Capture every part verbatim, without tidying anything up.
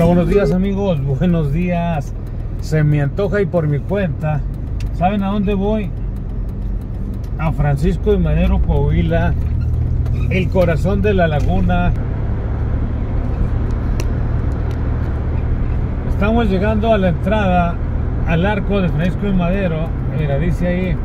Hola, buenos días amigos, buenos días. Se me antoja y por mi cuenta. ¿Saben a dónde voy? A Francisco de Madero, Coahuila, el corazón de la laguna. Estamos llegando a la entrada al arco de Francisco de Madero. Mira, dice ahí: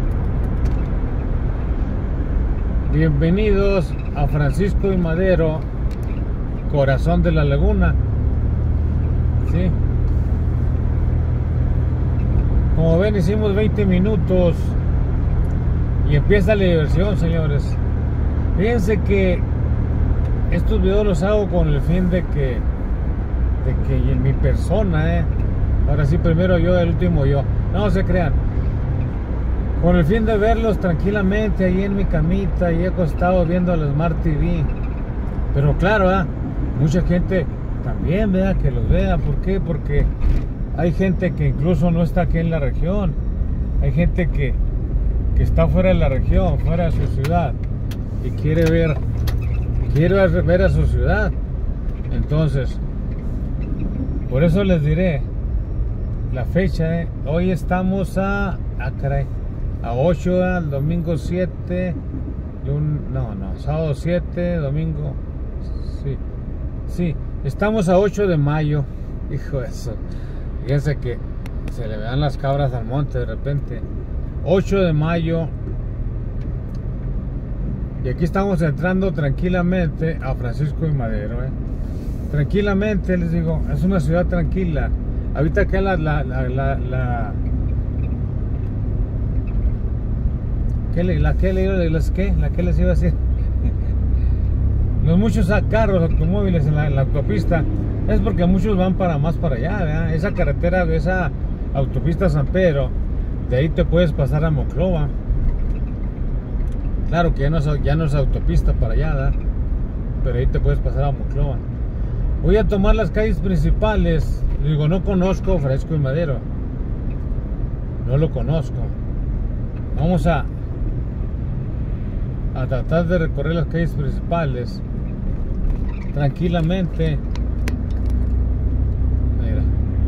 bienvenidos a Francisco de Madero, corazón de la laguna. Sí. Como ven, hicimos veinte minutos y empieza la diversión, señores. Fíjense que estos videos los hago con el fin de que de que en mi persona, eh, ahora sí, primero yo, el último yo, no se crean, con el fin de verlos tranquilamente ahí en mi camita y acostado viendo la Smart T V. Pero claro, ¿eh? mucha gente también vea que los vea. ¿Por qué? Porque hay gente que incluso no está aquí en la región. Hay gente que, que está fuera de la región, fuera de su ciudad, y quiere ver quiere ver a su ciudad. Entonces, por eso les diré la fecha, ¿eh? Hoy estamos a a, caray, a ocho, al domingo siete, no, no, sábado siete, domingo, sí, sí, estamos a ocho de mayo. Hijo de eso, fíjense que se le vean las cabras al monte de repente. ocho de mayo, y aquí estamos entrando tranquilamente a Francisco de Madero, ¿eh? Tranquilamente, les digo, es una ciudad tranquila. Ahorita acá la la la la, la ¿qué le, la que le las qué? La que les iba a decir. Los muchos carros, automóviles en la, en la autopista, es porque muchos van para más para allá, ¿verdad? Esa carretera, esa autopista San Pedro, de ahí te puedes pasar a Monclova. Claro que ya no es, ya no es autopista para allá, ¿verdad? Pero ahí te puedes pasar a Monclova. Voy a tomar las calles principales. Digo, no conozco Francisco de Madero, no lo conozco. Vamos a a tratar de recorrer las calles principales tranquilamente. Mira,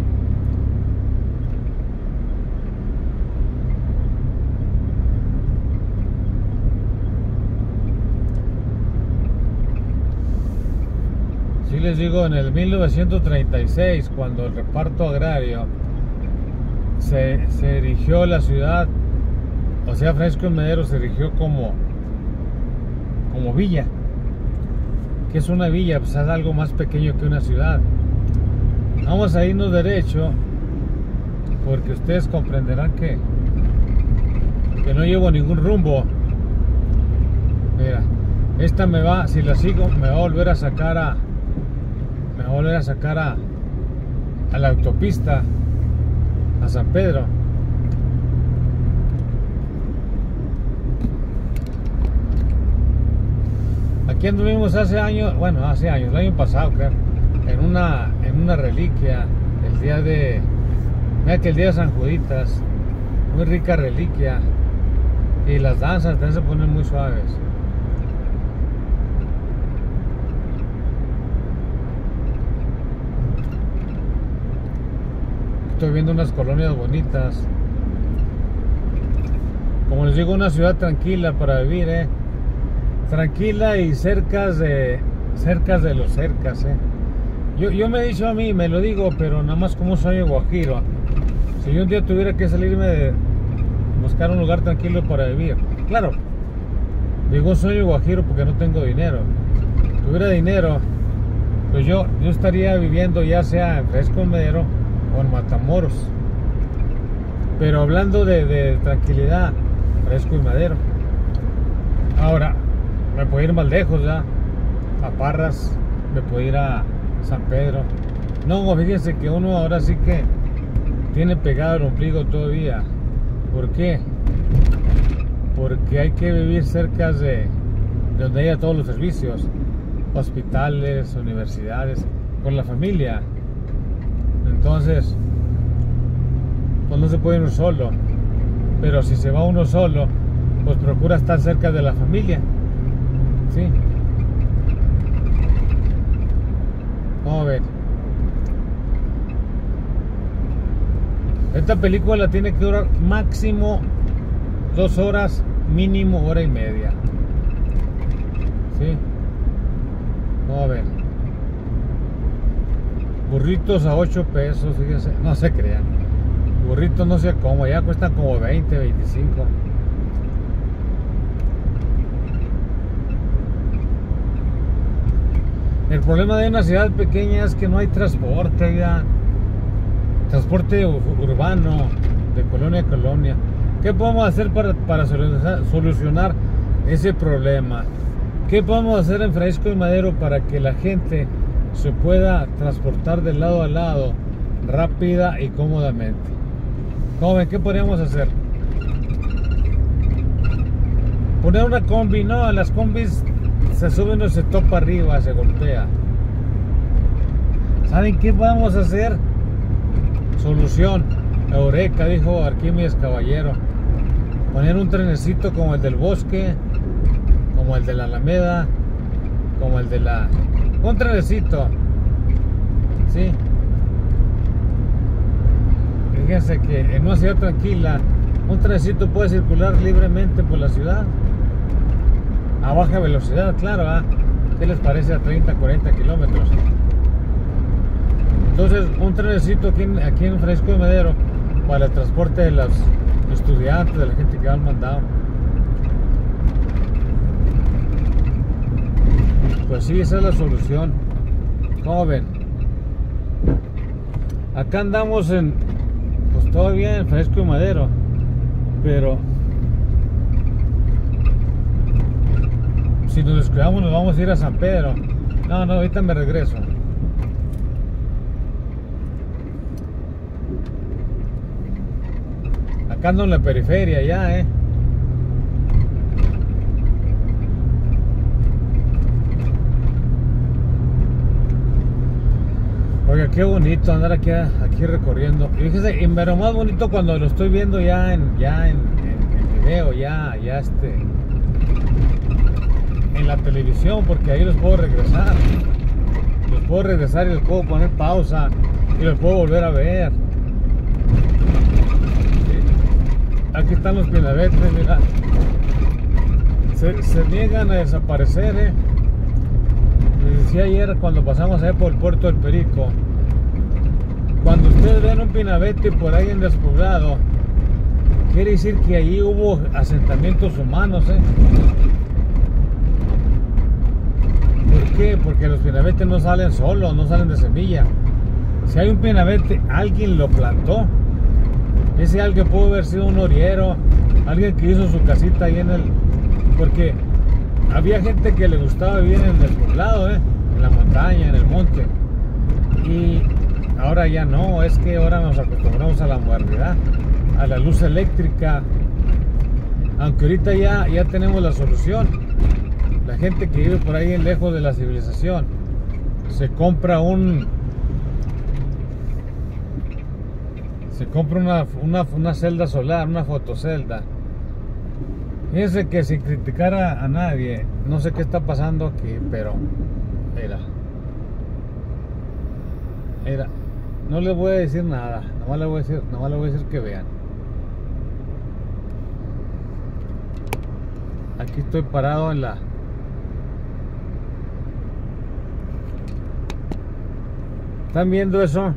sí, les digo, en el mil novecientos treinta y seis, cuando el reparto agrario se, se erigió la ciudad, o sea, Francisco de Madero se erigió como como villa. ¿Qué es una villa? Pues es algo más pequeño que una ciudad. Vamos a irnos derecho, porque ustedes comprenderán que que no llevo ningún rumbo. Mira, esta me va, si la sigo, me va a volver a sacar a me va a volver a sacar a a la autopista a San Pedro. Aquí anduvimos hace años, bueno, hace años, el año pasado, creo, en una, en una reliquia, el día de, mira que el día de San Juditas, muy rica reliquia, y las danzas también se ponen muy suaves. Estoy viendo unas colonias bonitas. Como les digo, una ciudad tranquila para vivir, eh. Tranquila y cerca de cerca de los cercas, eh. Yo, yo me he dicho a mí, me lo digo, pero nada más como soy guajiro. Si yo un día tuviera que salirme de buscar un lugar tranquilo para vivir, claro, digo soy guajiro porque no tengo dinero. Si tuviera dinero, pues yo, yo estaría viviendo ya sea en Francisco de Madero o en Matamoros. Pero hablando de, de tranquilidad, Francisco de Madero. Ahora, me puedo ir más lejos ya, a Parras, me puedo ir a San Pedro. No, fíjense que uno ahora sí que tiene pegado el ombligo todavía. ¿Por qué? Porque hay que vivir cerca de, de donde haya todos los servicios, hospitales, universidades, con la familia. Entonces, pues no se puede ir uno solo, pero si se va uno solo, pues procura estar cerca de la familia. Sí. ¿Cómo ven? Esta película tiene que durar máximo dos horas, mínimo hora y media. ¿Sí? Vamos a ver. Burritos a ocho pesos, fíjense. No se crean. Burritos no sé cómo, ya cuestan como veinte, veinticinco. El problema de una ciudad pequeña es que no hay transporte ya. Transporte urbano de colonia a colonia. ¿Qué podemos hacer para, para solucionar ese problema? ¿Qué podemos hacer en Francisco y Madero para que la gente se pueda transportar de lado a lado rápida y cómodamente? ¿Cómo ven? ¿Qué podríamos hacer? Poner una combi. No, las combis se suben o se topa arriba, se golpea. ¿Saben qué podemos hacer? Solución, eureka, dijo Arquímedes Caballero. Poner un trenecito como el del Bosque, como el de la Alameda, como el de la... un trenecito, sí. Fíjense que en una ciudad tranquila un trenecito puede circular libremente por la ciudad a baja velocidad, claro, ¿eh? ¿Qué les parece a treinta, cuarenta kilómetros? Entonces, un trenecito aquí en, aquí en Francisco de Madero para el transporte de los estudiantes, de la gente que va al mandado. Pues sí, esa es la solución. ¿Cómo ven? Acá andamos en, pues todavía en Francisco de Madero, pero si nos descuidamos nos vamos a ir a San Pedro. No, no, ahorita me regreso. Acá ando en la periferia ya, eh. Oiga, qué bonito andar aquí, aquí recorriendo. Y fíjese, pero más bonito cuando lo estoy viendo ya en, ya en, en, en video, ya, ya este, en la televisión, porque ahí los puedo regresar. Los puedo regresar y los puedo poner pausa y los puedo volver a ver. Aquí están los pinabetes, mira. Se, se niegan a desaparecer, eh. Les decía ayer cuando pasamos ahí por el puerto del Perico. Cuando ustedes ven un pinabete por ahí en despoblado, quiere decir que allí hubo asentamientos humanos, eh. ¿Por qué? Porque los pinabetes no salen solos, no salen de semilla. Si hay un pinabete, alguien lo plantó. Ese alguien pudo haber sido un oriero, alguien que hizo su casita ahí en el... Porque había gente que le gustaba vivir en el despoblado, ¿eh? En la montaña, en el monte. Y ahora ya no, es que ahora nos acostumbramos a la modernidad, a la luz eléctrica. Aunque ahorita ya, ya tenemos la solución. La gente que vive por ahí lejos de la civilización se compra un... Se compra una, una, una celda solar, una fotocelda. Fíjense que sin criticar a, a nadie, no sé qué está pasando aquí, pero mira, mira, no les voy a decir nada, nomás les voy a decir, nomás les voy a decir que vean. Aquí estoy parado en la... ¿Están viendo eso?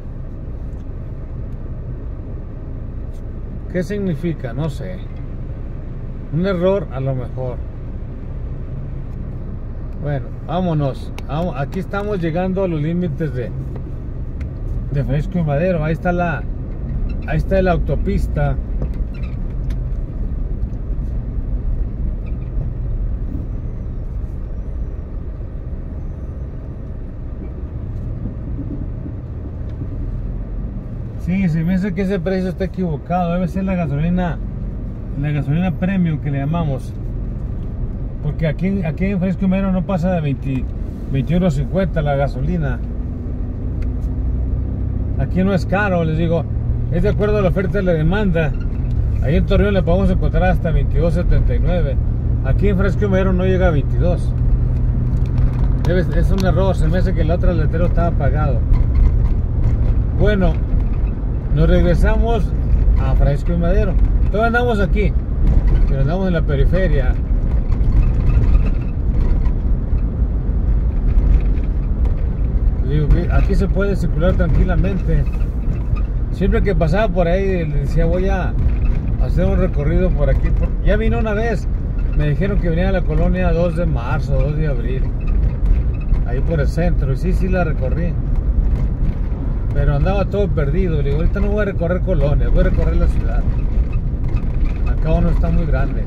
¿Qué significa? No sé. Un error a lo mejor. Bueno, vámonos. Vamos, aquí estamos llegando a los límites de de Francisco y Madero. Ahí está la ahí está la autopista. Sí, se me hace que ese precio está equivocado. Debe ser la gasolina, la gasolina premium que le llamamos. Porque aquí, aquí en Francisco y Madero no pasa de veinte, veintiuno cincuenta la gasolina. Aquí no es caro, les digo. Es de acuerdo a la oferta y la demanda. Ahí en Torreón le podemos encontrar hasta veintidós setenta y nueve. Aquí en Francisco y Madero no llega a veintidós. Debe, es un error. Se me hace que el otro letrero estaba apagado. Bueno, nos regresamos a Fresco y Madero. Todavía andamos aquí, pero andamos en la periferia. Digo, aquí se puede circular tranquilamente. Siempre que pasaba por ahí decía, voy a hacer un recorrido por aquí. Ya vino una vez, me dijeron que venía a la colonia dos de marzo, dos de abril, ahí por el centro, y sí, sí la recorrí, pero andaba todo perdido. Le digo, ahorita no voy a recorrer colonias, voy a recorrer la ciudad. Acá uno está muy grande.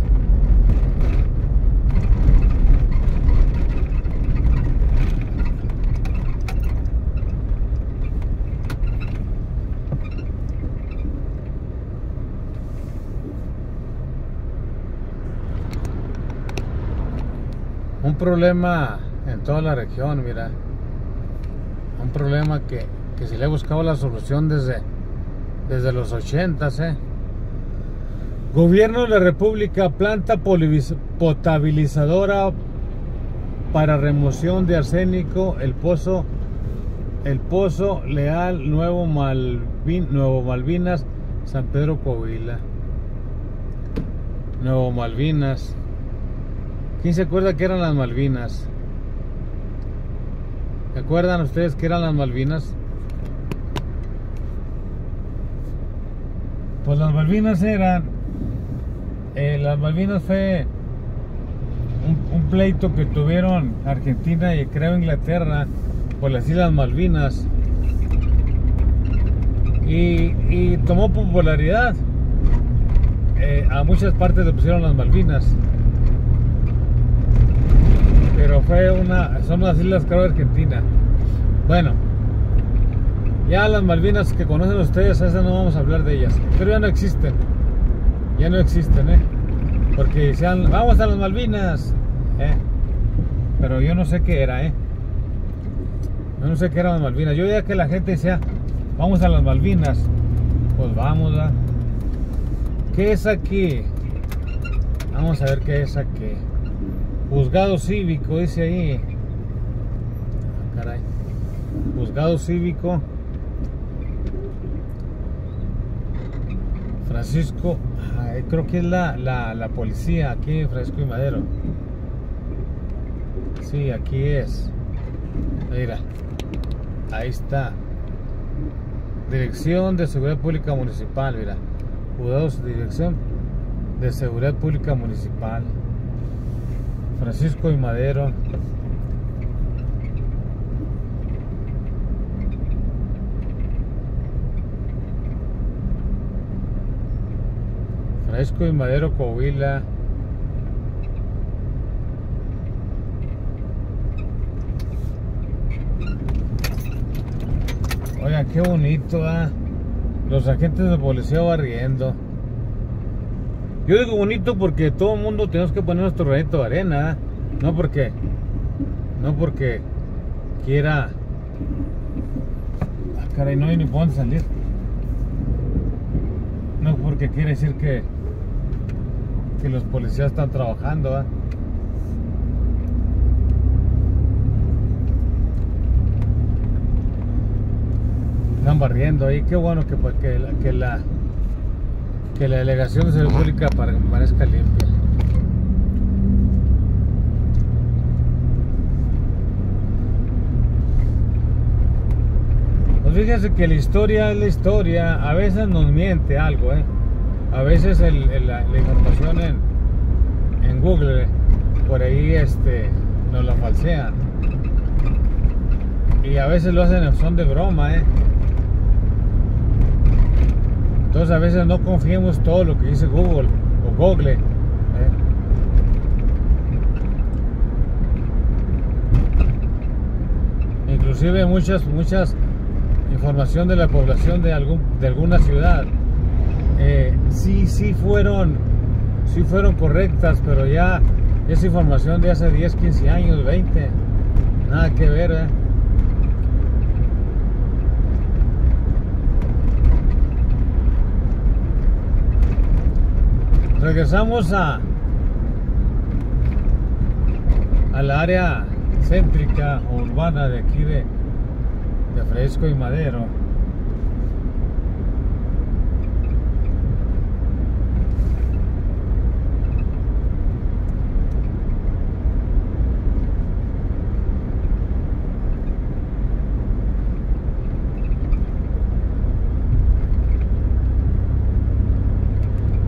Un problema en toda la región, mira. Un problema que, que se le ha buscado la solución desde, desde los ochentas, ¿eh? Gobierno de la República, planta potabilizadora para remoción de arsénico, el pozo, el pozo Leal, Nuevo, Malvin, Nuevo Malvinas, San Pedro Coahuila. Nuevo Malvinas. ¿Quién se acuerda que eran las Malvinas? ¿Se acuerdan ustedes que eran las Malvinas? Pues las Malvinas eran... Eh, las Malvinas fue un, un pleito que tuvieron Argentina y creo Inglaterra por las Islas Malvinas. Y, y tomó popularidad. Eh, a muchas partes le pusieron las Malvinas. Pero fue una, son las islas, creo, de Argentina. Bueno, ya las Malvinas que conocen ustedes, esas no vamos a hablar de ellas, pero ya no existen. Ya no existen, ¿eh? Porque decían, vamos a las Malvinas, ¿eh? Pero yo no sé qué era, ¿eh? Yo no sé qué eran las Malvinas. Yo veía que la gente decía, vamos a las Malvinas. Pues vamos, ¿verdad? ¿Qué es aquí? Vamos a ver qué es aquí. Juzgado cívico, dice ahí. Ah, caray. Juzgado cívico. Francisco, ay, creo que es la, la, la policía aquí en Fresco y Madero. Sí, aquí es. Mira, ahí está. Dirección de Seguridad Pública Municipal, mira. Juzgados, Dirección de Seguridad Pública Municipal. Francisco y Madero. Francisco y Madero, Coahuila. Oigan, qué bonito, ¿eh? Los agentes de policía barriendo. Yo digo bonito porque todo el mundo tenemos que poner nuestro granito de arena, ¿eh? No porque No porque quiera. Ah, caray, no hay ni por dónde salir. No porque quiere decir que Que los policías están trabajando, ¿eh? Están barriendo ahí. Qué bueno que, que, la, que la que la delegación de seguridad pública parezca limpia. Pues fíjense que la historia es la historia. A veces nos miente algo, ¿eh? A veces el, el, la, la información en, en Google por ahí este, nos la falsean. Y a veces lo hacen en son de broma, ¿eh? Entonces a veces no confiemos todo lo que dice Google o Google, ¿eh? Inclusive muchas, muchas información de la población de, algún, de alguna ciudad eh, sí, sí fueron sí fueron correctas, pero ya esa información de hace diez, quince años, veinte, nada que ver, ¿eh? Regresamos a a la área céntrica o urbana de aquí de, de Fresco y Madero.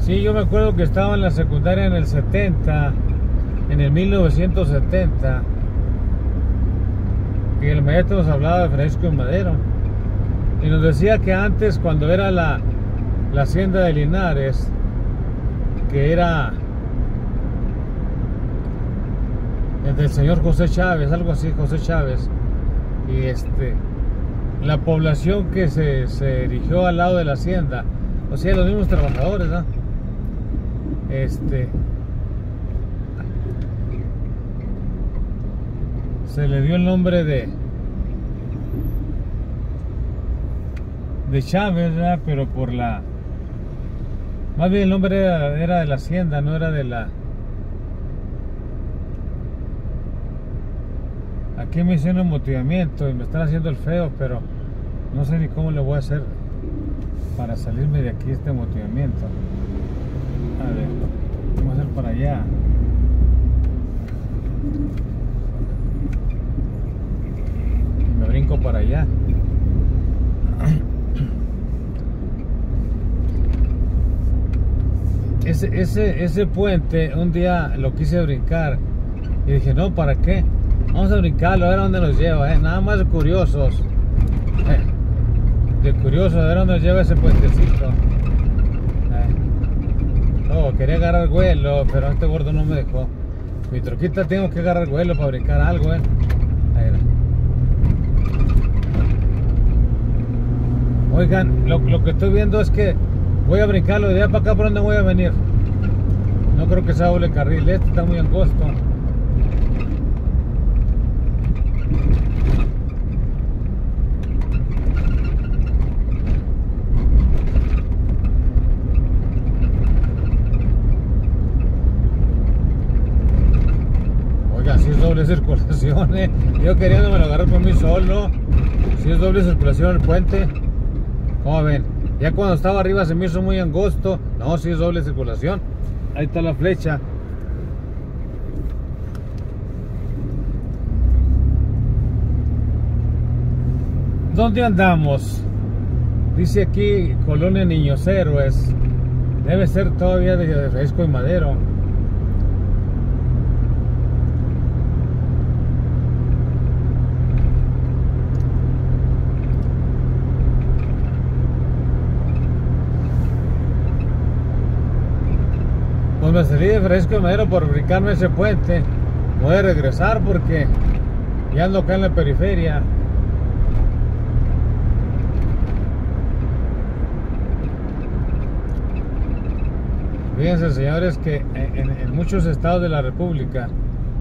Sí, yo me acuerdo que estaba en la secundaria en el setenta, en el mil novecientos setenta, y el maestro nos hablaba de Francisco y Madero, y nos decía que antes, cuando era la, la hacienda de Linares, que era el del señor José Chávez, algo así, José Chávez, y este, la población que se, se erigió al lado de la hacienda, o sea, los mismos trabajadores, ¿no? Este, se le dio el nombre de de Chávez, ¿verdad? Pero por la, más bien el nombre era, era de la hacienda, no era de la. Aquí me hicieron un motivamiento y me están haciendo el feo, pero no sé ni cómo le voy a hacer para salirme de aquí este motivamiento. A ver, vamos a hacer para allá. Y me brinco para allá. Ese, ese, ese puente un día lo quise brincar y dije, no, ¿para qué? Vamos a brincarlo, a ver a dónde nos lleva, ¿eh? Nada más de curiosos, eh, de curiosos, a ver a dónde nos lleva ese puentecito. eh. Oh, quería agarrar vuelo, pero este gordo no me dejó. Mi troquita tengo que agarrar vuelo para brincar algo, ¿eh? Ahí era. Oigan, lo, lo que estoy viendo es que voy a brincarlo de allá para acá. ¿Por dónde voy a venir? No creo que sea doble carril, este está muy angosto. Oiga, si es doble circulación, eh. Yo queriéndome lo agarrar por mí solo. Si es doble circulación el puente. ¿Cómo ven? Ya cuando estaba arriba se me hizo muy angosto. No, si es doble circulación. Ahí está la flecha. ¿Dónde andamos? Dice aquí Colonia Niños Héroes. Debe ser todavía de Francisco y Madero. Pues me salí de Francisco y Madero por brincarme ese puente. Voy a regresar porque ya ando acá en la periferia. Fíjense, señores, que en, en muchos estados de la República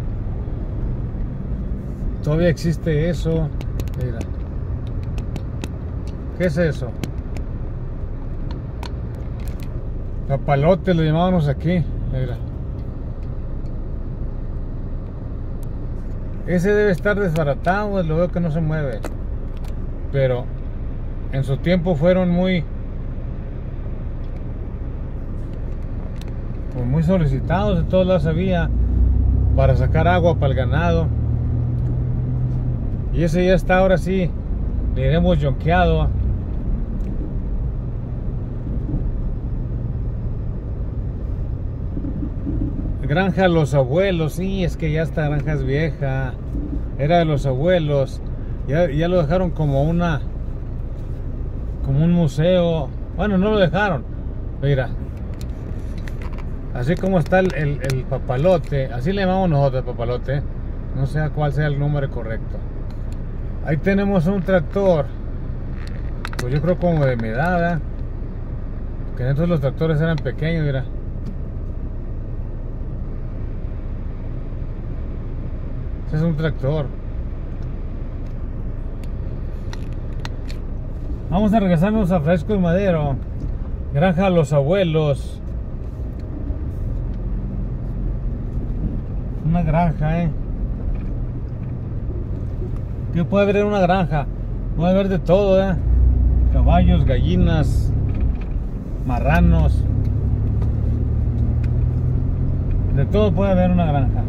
todavía existe eso. Mira, ¿qué es eso? Papalote lo llamábamos aquí. Mira, ese debe estar desbaratado, lo veo que no se mueve, pero en su tiempo fueron muy muy solicitados. De todos lados había para sacar agua para el ganado, y ese ya está, ahora sí le iremos yonqueado. Granja Los Abuelos, sí, es que ya esta granja es vieja, era de los abuelos, ya, ya lo dejaron como una, como un museo. Bueno, no lo dejaron, mira, así como está el, el, el papalote, así le llamamos nosotros papalote, no sé cuál sea el número correcto. Ahí tenemos un tractor, pues yo creo como de mi edad, ¿eh? Que entonces los tractores eran pequeños, mira. Ese es un tractor. Vamos a regresarnos a Francisco y Madero, Granja Los Abuelos. Una granja, eh. ¿Qué puede haber en una granja? Puede haber de todo, eh. Caballos, gallinas, marranos. De todo puede haber en una granja.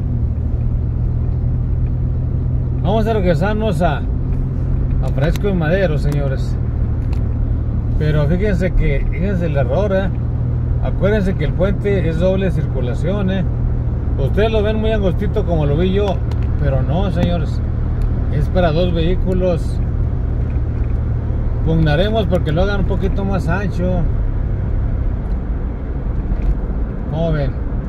Vamos a regresarnos a, a Francisco y Madero, señores. Pero fíjense que, fíjense el error, ¿eh? Acuérdense que el puente es doble circulación, ¿eh? Ustedes lo ven muy angostito como lo vi yo, pero no, señores. Es para dos vehículos. Pugnaremos porque lo hagan un poquito más ancho. ¿Cómo ven?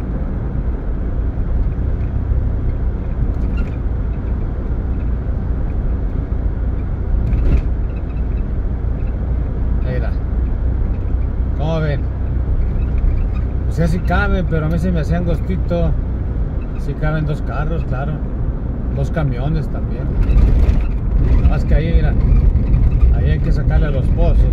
Mira. ¿Cómo ven? O sea, sí caben, pero a mí se me hacía angostito. Sí caben dos carros, claro. Dos camiones también. Más que ahí, mira. Ahí hay que sacarle a los pozos.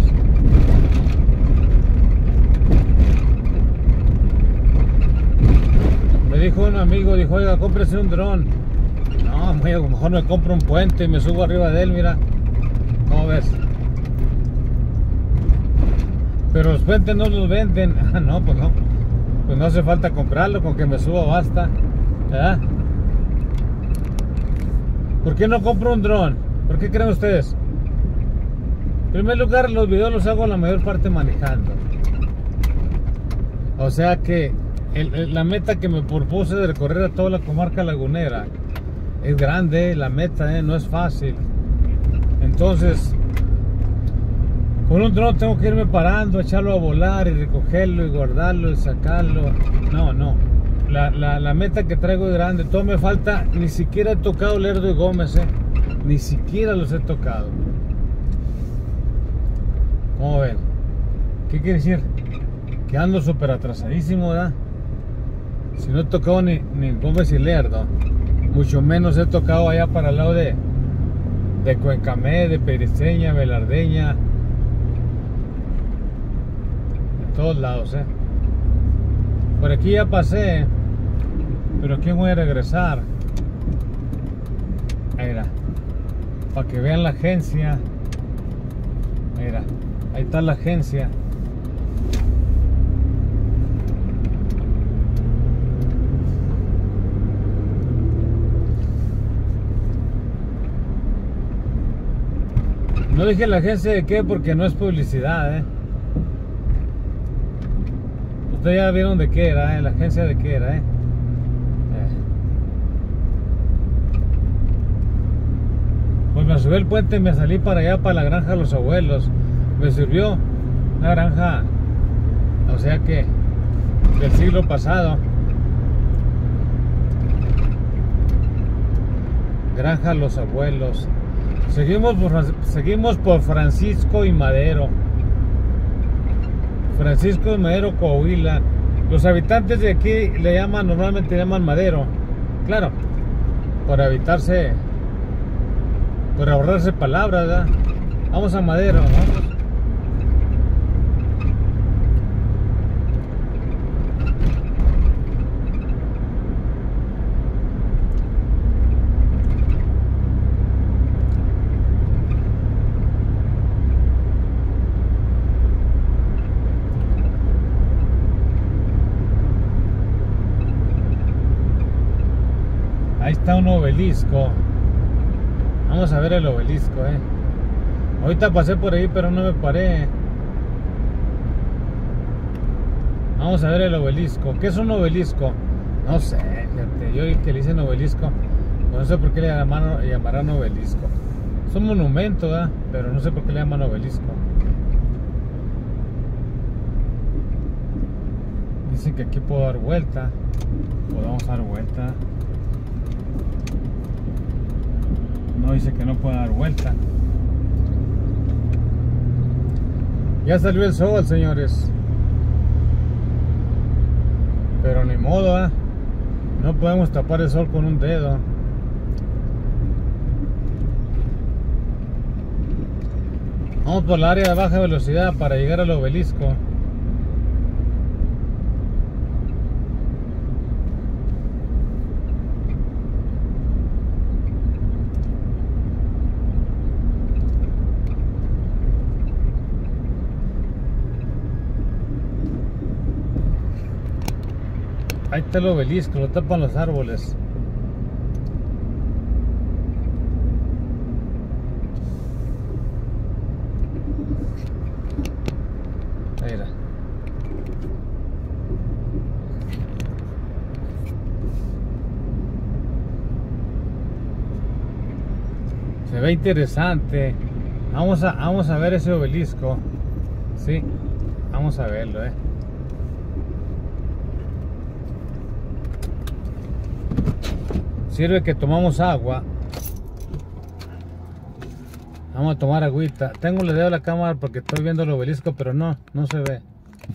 Me dijo un amigo, dijo, oiga, cómprese un dron. No, a lo mejor me compro un puente y me subo arriba de él, mira. ¿Cómo ves? Pero los puentes no los venden. Ah, no, pues no. Pues no hace falta comprarlo, con que me suba basta. ¿Verdad? ¿Por qué no compro un dron? ¿Por qué creen ustedes? En primer lugar, los videos los hago la mayor parte manejando. O sea que el, el, la meta que me propuse de recorrer a toda la comarca lagunera es grande, la meta, ¿eh? No es fácil. Entonces, con un dron tengo que irme parando, echarlo a volar y recogerlo y guardarlo y sacarlo. No, no. La, la, la meta que traigo es grande. Todo me falta. Ni siquiera he tocado Lerdo y Gómez, ¿eh? Ni siquiera los he tocado. ¿Cómo ven? ¿Qué quiere decir? Que ando súper atrasadísimo, ¿verdad? Si no he tocado ni, ni Gómez y Lerdo, mucho menos he tocado allá para el lado de, de Cuencamé, de Periceña, Velardeña. En todos lados, ¿eh? Por aquí ya pasé, pero aquí voy a regresar. Mira, para que vean la agencia. Mira, ahí está la agencia. No dije la agencia de qué porque no es publicidad, ¿eh? Ustedes ya vieron de qué era, ¿eh? La agencia de qué era, ¿eh? Pues me subí el puente y me salí para allá, para la granja de los abuelos. Me sirvió una granja, o sea que del siglo pasado. Granja Los Abuelos. Seguimos por, seguimos por Francisco y Madero. Francisco y Madero, Coahuila. Los habitantes de aquí le llaman, normalmente le llaman Madero. Claro, por evitarse, por ahorrarse palabras, ¿verdad? Vamos a Madero, vamos. Ahí está un obelisco. Vamos a ver el obelisco, eh. Ahorita pasé por ahí, pero no me paré. Vamos a ver el obelisco. ¿Qué es un obelisco? No sé, gente. Yo que le dicen obelisco, no sé por qué le llaman, llamarán obelisco. Es un monumento, ¿verdad? Pero no sé por qué le llaman obelisco. Dicen que aquí puedo dar vuelta. Podemos dar vuelta. No, dice que no puede dar vuelta. Ya salió el sol, señores. Pero ni modo, ¿eh? No podemos tapar el sol con un dedo. Vamos por la área de baja velocidad para llegar al obelisco. Ahí está el obelisco, lo tapan los árboles. Mira. Se ve interesante. Vamos a, vamos a ver ese obelisco. Sí, vamos a verlo, eh. Sirve que tomamos agua. Vamos a tomar agüita. Tengo el dedo a la cámara porque estoy viendo el obelisco, pero no, no se ve.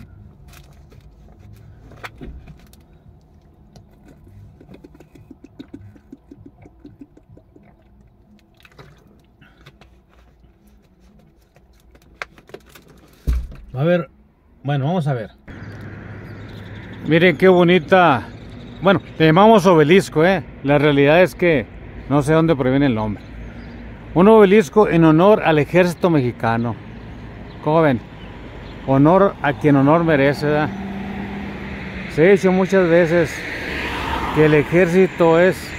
A ver, bueno, vamos a ver. Miren qué bonita. Bueno, le llamamos obelisco, eh. La realidad es que no sé dónde proviene el nombre. Un obelisco en honor al ejército mexicano. ¿Cómo ven? Honor a quien honor merece, ¿verdad? Se ha dicho muchas veces que el ejército es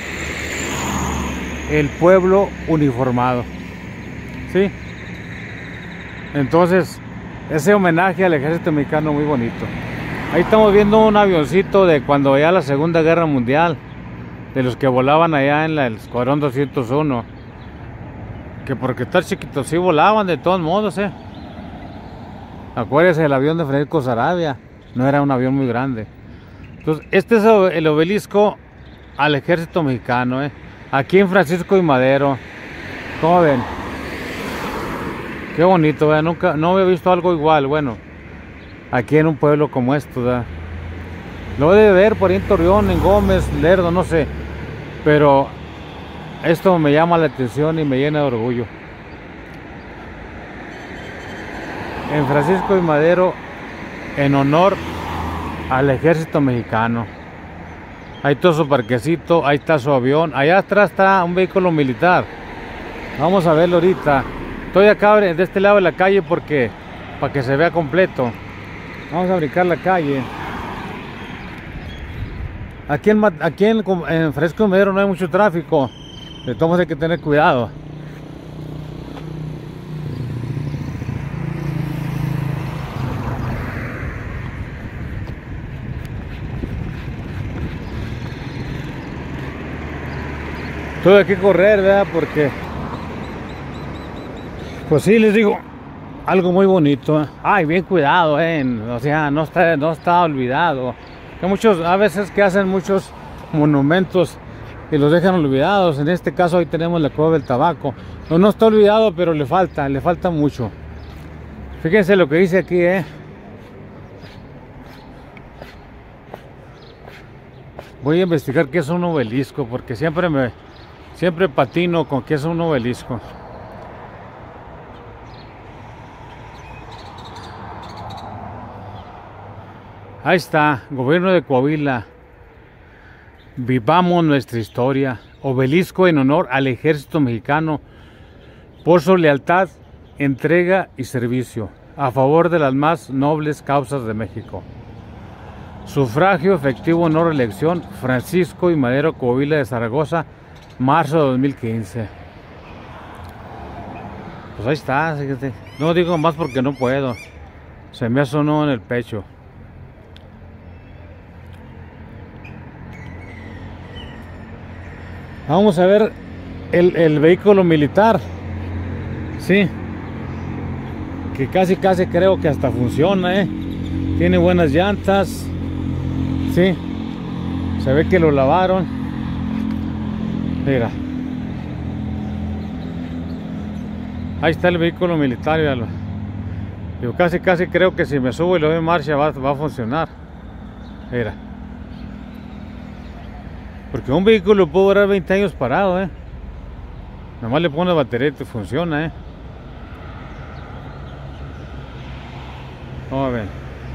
el pueblo uniformado. ¿Sí? Entonces, ese homenaje al ejército mexicano muy bonito. Ahí estamos viendo un avioncito de cuando ya la Segunda Guerra Mundial, de los que volaban allá en la, el Escuadrón doscientos uno. Que porque estar chiquitos sí volaban de todos modos, eh. Acuérdense del avión de Francisco Saravia, no era un avión muy grande. Entonces, este es el obelisco al ejército mexicano, eh. Aquí en Francisco y Madero. ¿Cómo ven? Qué bonito, ¿verdad? Nunca, no había visto algo igual, bueno, aquí en un pueblo como esto, ¿verdad? Lo debe ver por ahí en Torreón, en Gómez, Lerdo, no sé, pero esto me llama la atención y me llena de orgullo. En Francisco y Madero, en honor al ejército mexicano. Ahí está su parquecito, ahí está su avión, allá atrás está un vehículo militar. Vamos a verlo ahorita. Estoy acá de este lado de la calle porque para que se vea completo. Vamos a brincar la calle. Aquí en, aquí en, en Francisco y Madero no hay mucho tráfico. De todos modos hay que tener cuidado. Tuve que correr, ¿verdad? Porque pues sí, les digo, algo muy bonito. Ay, bien cuidado, eh. O sea, no está, no está olvidado. Hay muchos, a veces que hacen muchos monumentos y los dejan olvidados. En este caso hoy tenemos la Cueva del Tabaco. No, no está olvidado, pero le falta, le falta mucho. Fíjense lo que dice aquí, eh. Voy a investigar qué es un obelisco, porque siempre me, siempre patino con qué es un obelisco. Ahí está, gobierno de Coahuila. Vivamos nuestra historia. Obelisco en honor al ejército mexicano por su lealtad, entrega y servicio a favor de las más nobles causas de México. Sufragio efectivo no reelección, Francisco y Madero, Coahuila de Zaragoza, marzo de dos mil quince. Pues ahí está, fíjate. No digo más porque no puedo. Se me asonó en el pecho. Vamos a ver el, el vehículo militar. Sí. Que casi casi creo que hasta funciona, eh. Tiene buenas llantas. Sí. Se ve que lo lavaron. Mira. Ahí está el vehículo militar, véalo. Yo casi casi creo que si me subo y lo doy en marcha va, va a funcionar. Mira. Porque un vehículo puede durar veinte años parado, eh. Nomás le pone batería y funciona, eh. Vamos a ver.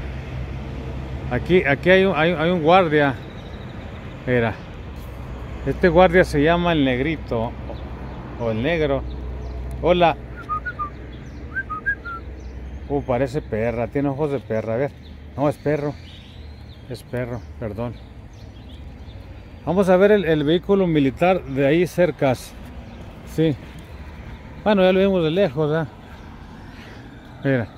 Aquí, aquí hay un, hay, hay un guardia. Mira. Este guardia se llama el negrito. O el negro. Hola. Uh, parece perra. Tiene ojos de perra. A ver. No, es perro. Es perro, perdón. Vamos a ver el, el vehículo militar de ahí cerca. Sí. Bueno, ya lo vimos de lejos, ¿eh? Mira.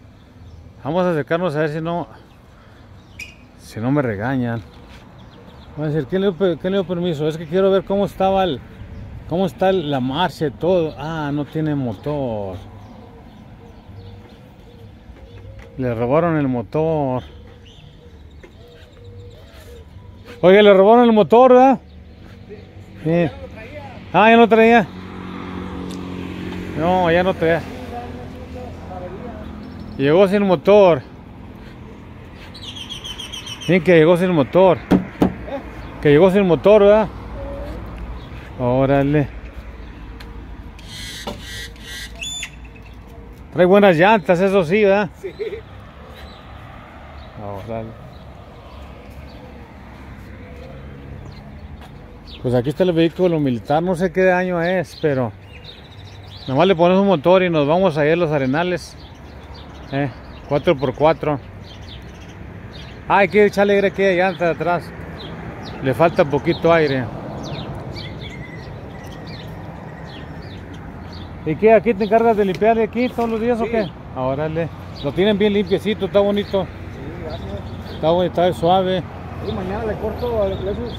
Vamos a acercarnos a ver si no... Si no me regañan. Voy a decir, ¿quién le, dio- quién le dio permiso? Es que quiero ver cómo estaba el, cómo está el- la marcha y todo. Ah, no tiene motor. Le robaron el motor. Oye, le robaron el motor, ¿verdad? Sí. Ah, ya no traía. No, ya no traía. Llegó sin motor. Sí, que llegó sin motor. Que llegó sin motor, ¿verdad? Órale. Trae buenas llantas, eso sí, ¿verdad? Sí. Órale. Pues aquí está el vehículo militar, no sé qué año es, pero nomás le ponemos un motor y nos vamos a ir a los Arenales. Eh, cuatro por cuatro. Ah, hay que echarle aire aquí de llanta de atrás. Le falta poquito aire. ¿Y qué? ¿Aquí te encargas de limpiarle aquí todos los días? Sí. ¿O qué? Ah, órale. Lo tienen bien limpiecito, está bonito. Sí, gracias. Está bonito, está suave. Y mañana le corto esos.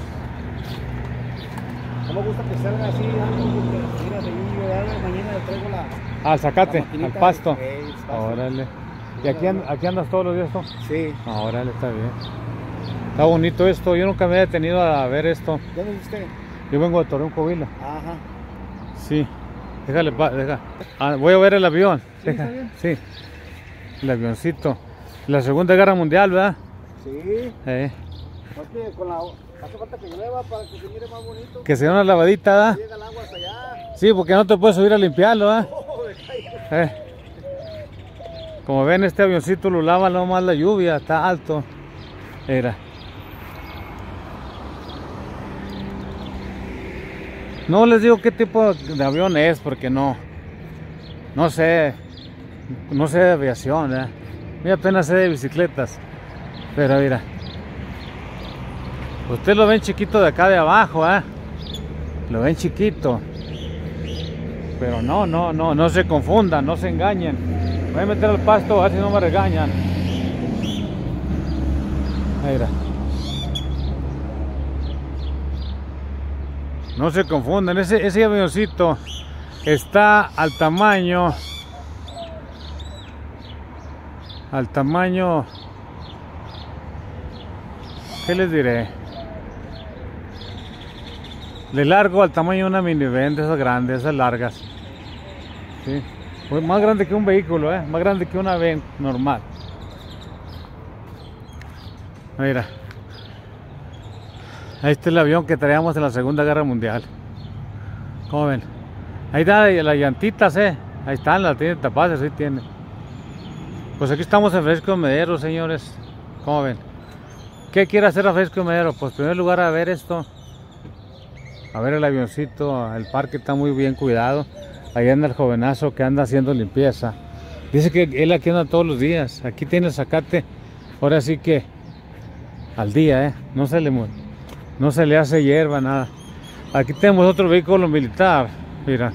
No me gusta que salga así, algo porque mira, de un mañana le traigo la. Al zacate, la al maquinita pasto. de- eh, pasto. Órale. ¿Y aquí, and- aquí andas todos los días tú? Sí. Ah, órale, está bien. Está bonito esto, yo nunca me he detenido a ver esto. ¿Dónde es usted? Yo vengo de Torreón, Coahuila. Ajá. Sí. Déjale, pa- deja. Ah, voy a ver el avión. Sí, Deja. está bien. Sí. El avioncito. La Segunda Guerra Mundial, ¿verdad? Sí. Eh. No, que con la. Hace falta que llueva para que se mire más bonito. Que se dé una lavadita, ¿verdad? Llega el agua hasta allá. Sí, porque no te puedes subir a limpiarlo, ¿verdad? Oh, me caigo. Eh. Como ven, este avioncito lo lava nomás la lluvia, está alto. Era. No les digo qué tipo de avión es, porque no. No sé. No sé de aviación, ¿verdad? Yo apenas sé de bicicletas. Pero mira. Ustedes lo ven chiquito de acá de abajo, ¿eh? Lo ven chiquito. Pero no, no, no, no se confundan, no se engañen. Voy a meter al pasto, a ver si no me regañan. Mira. No se confundan, ese, ese avioncito está al tamaño, al tamaño, ¿qué les diré? De largo al tamaño de una minivan, de esas grandes, esas largas. ¿Sí? Pues más grande que un vehículo, ¿eh? Más grande que una van normal. Mira. Ahí está el avión que traíamos en la Segunda Guerra Mundial. ¿Cómo ven? Ahí está las llantitas, ¿eh? Ahí están, las tienen tapadas, sí tiene. Pues aquí estamos en Fresco Madero, señores. ¿Cómo ven? ¿Qué quiere hacer a Fresco Madero? Pues en primer lugar a ver esto. A ver el avioncito, el parque está muy bien cuidado. Ahí anda el jovenazo que anda haciendo limpieza. Dice que él aquí anda todos los días. Aquí tiene el zacate. Ahora sí que al día, ¿eh? No se le mueve. No se le hace hierba, nada. Aquí tenemos otro vehículo militar. Mira.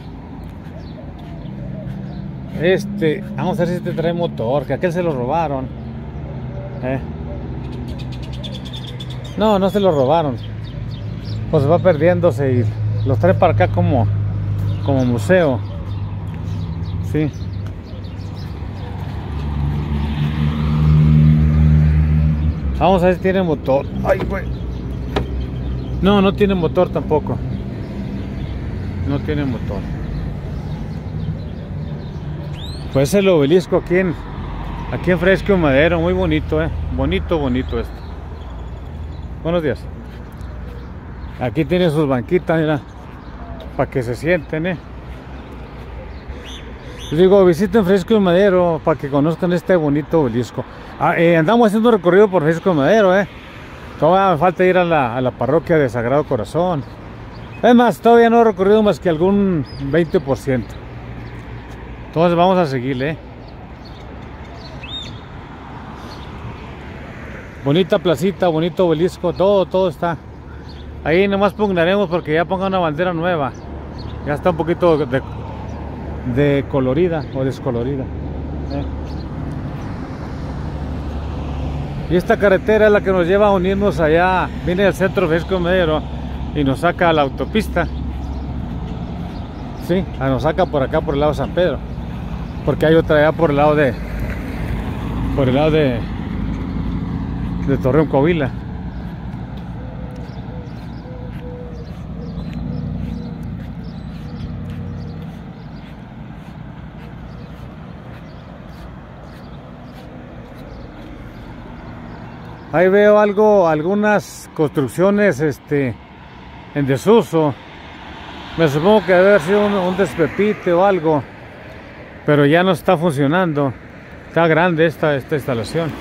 Este, vamos a ver si este trae motor, que aquel se lo robaron. ¿Eh? No, no se lo robaron. Pues va perdiéndose y los trae para acá como, como museo. Sí. Vamos a ver si tiene motor. Ay, güey. No, no tiene motor tampoco. No tiene motor. Pues el obelisco aquí en aquí en Fresco Madero, muy bonito, eh. Bonito, bonito esto. Buenos días. Aquí tiene sus banquitas, mira, para que se sienten, eh. Les digo, visiten Fresco Madero para que conozcan este bonito obelisco. Ah, eh, andamos haciendo un recorrido por Fresco Madero, eh. Todavía me falta ir a la, a la parroquia de Sagrado Corazón. Es más, todavía no he recorrido más que algún veinte por ciento. Entonces vamos a seguirle, eh. Bonita placita, bonito obelisco, todo, todo está. Ahí nomás pugnaremos porque ya ponga una bandera nueva. Ya está un poquito de, de colorida o descolorida, eh. Y esta carretera es la que nos lleva a unirnos allá. Viene del centro Francisco y Madero y nos saca a la autopista. Sí, nos saca por acá por el lado de San Pedro. Porque hay otra allá por el lado de... Por el lado de... De Torreón, Coahuila. Ahí veo algo, algunas construcciones este, en desuso. Me supongo que debe haber sido un, un despepite o algo, pero ya no está funcionando. Está grande esta, esta instalación.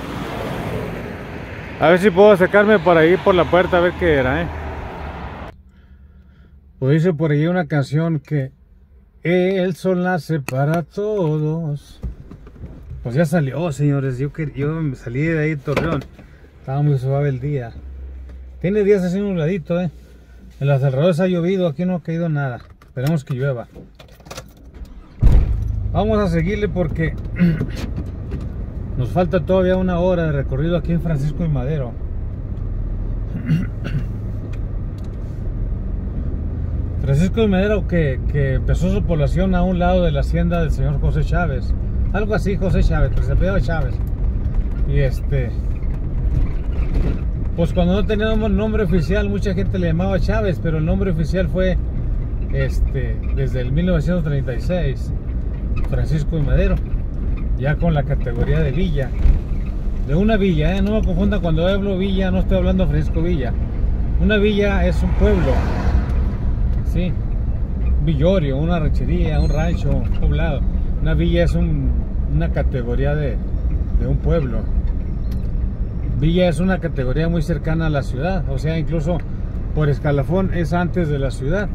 A ver si puedo acercarme por ahí por la puerta a ver qué era, ¿eh? Pues dice por ahí una canción que el sol nace para todos. Pues ya salió, señores. Yo, yo salí de ahí, Torreón. Estaba muy suave el día. Tiene días así nubladito, eh. En los alrededores ha llovido, aquí no ha caído nada. Esperemos que llueva. Vamos a seguirle porque nos falta todavía una hora de recorrido aquí en Francisco y Madero. Francisco y Madero que, que empezó su población a un lado de la hacienda del señor José Chávez. Algo así, José Chávez, pero se apellidaba Chávez. Y este... Pues cuando no teníamos nombre oficial, mucha gente le llamaba Chávez, pero el nombre oficial fue este desde el mil novecientos treinta y seis, Francisco y Madero, ya con la categoría de villa, de una villa, ¿eh? No me confundan, cuando hablo villa no estoy hablando Francisco Villa. Una villa es un pueblo, sí, un villorio, una ranchería, un rancho, un poblado. Una villa es un, una categoría de, de un pueblo. Villa es una categoría muy cercana a la ciudad, o sea, incluso por escalafón es antes de la ciudad.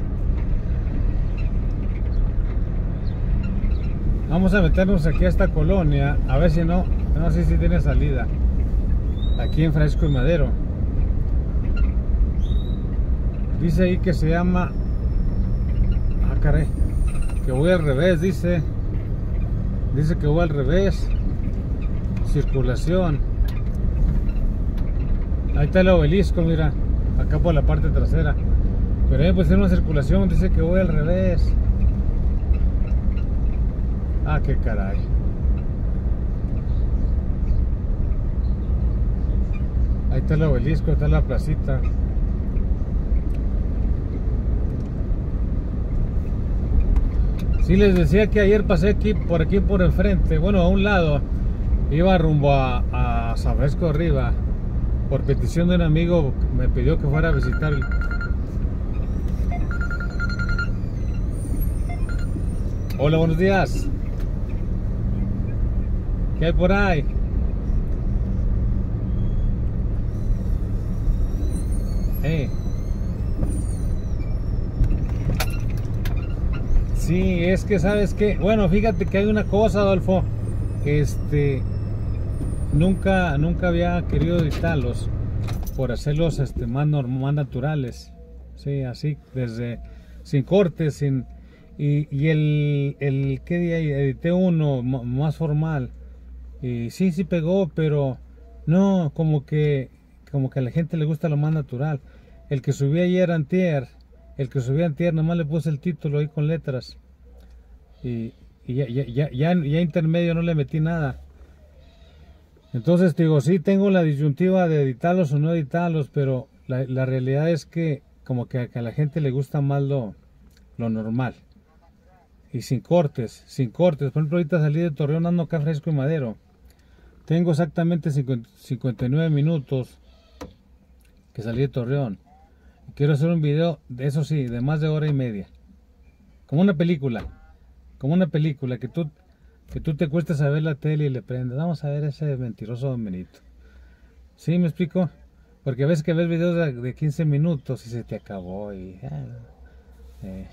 Vamos a meternos aquí a esta colonia, a ver si no, no sé si tiene salida. Aquí en Francisco y Madero. Dice ahí que se llama... Ah, caray, que voy al revés, dice. Dice que voy al revés. Circulación. Ahí está el obelisco, mira, acá por la parte trasera. Pero ahí pues en una circulación dice que voy al revés. Ah, qué caray. Ahí está el obelisco, está la placita. Sí, les decía que ayer pasé aquí, por aquí por enfrente, bueno, a un lado. Iba rumbo a, a San Francisco de Arriba. Por petición de un amigo me pidió que fuera a visitar. Hola, buenos días. ¿Qué hay por ahí? Hey. Sí, es que sabes que, bueno, fíjate que hay una cosa, Adolfo. Este... Nunca, nunca había querido editarlos por hacerlos este, más, más naturales, sí, así, desde, sin cortes, sin, y, y el, el, ¿qué día edité uno más formal? Y sí, sí pegó, pero no, como que, como que a la gente le gusta lo más natural. El que subí ayer antier, el que subí antier, nomás le puse el título ahí con letras, y, y ya, ya, ya, ya, ya intermedio no le metí nada. Entonces te digo, sí tengo la disyuntiva de editarlos o no editarlos, pero la, la realidad es que como que a, que a la gente le gusta más lo, lo normal. Y sin cortes, sin cortes. Por ejemplo, ahorita salí de Torreón, ando acá Francisco y Madero. Tengo exactamente cincuenta y nueve minutos que salí de Torreón. Quiero hacer un video, de eso sí, de más de hora y media. Como una película. Como una película que tú... Que tú te cuestes a ver la tele y le prendes. Vamos a ver ese mentiroso Don Benito. ¿Sí me explico? Porque a veces que ves videos de, de quince minutos y se te acabó y... Ah, eh.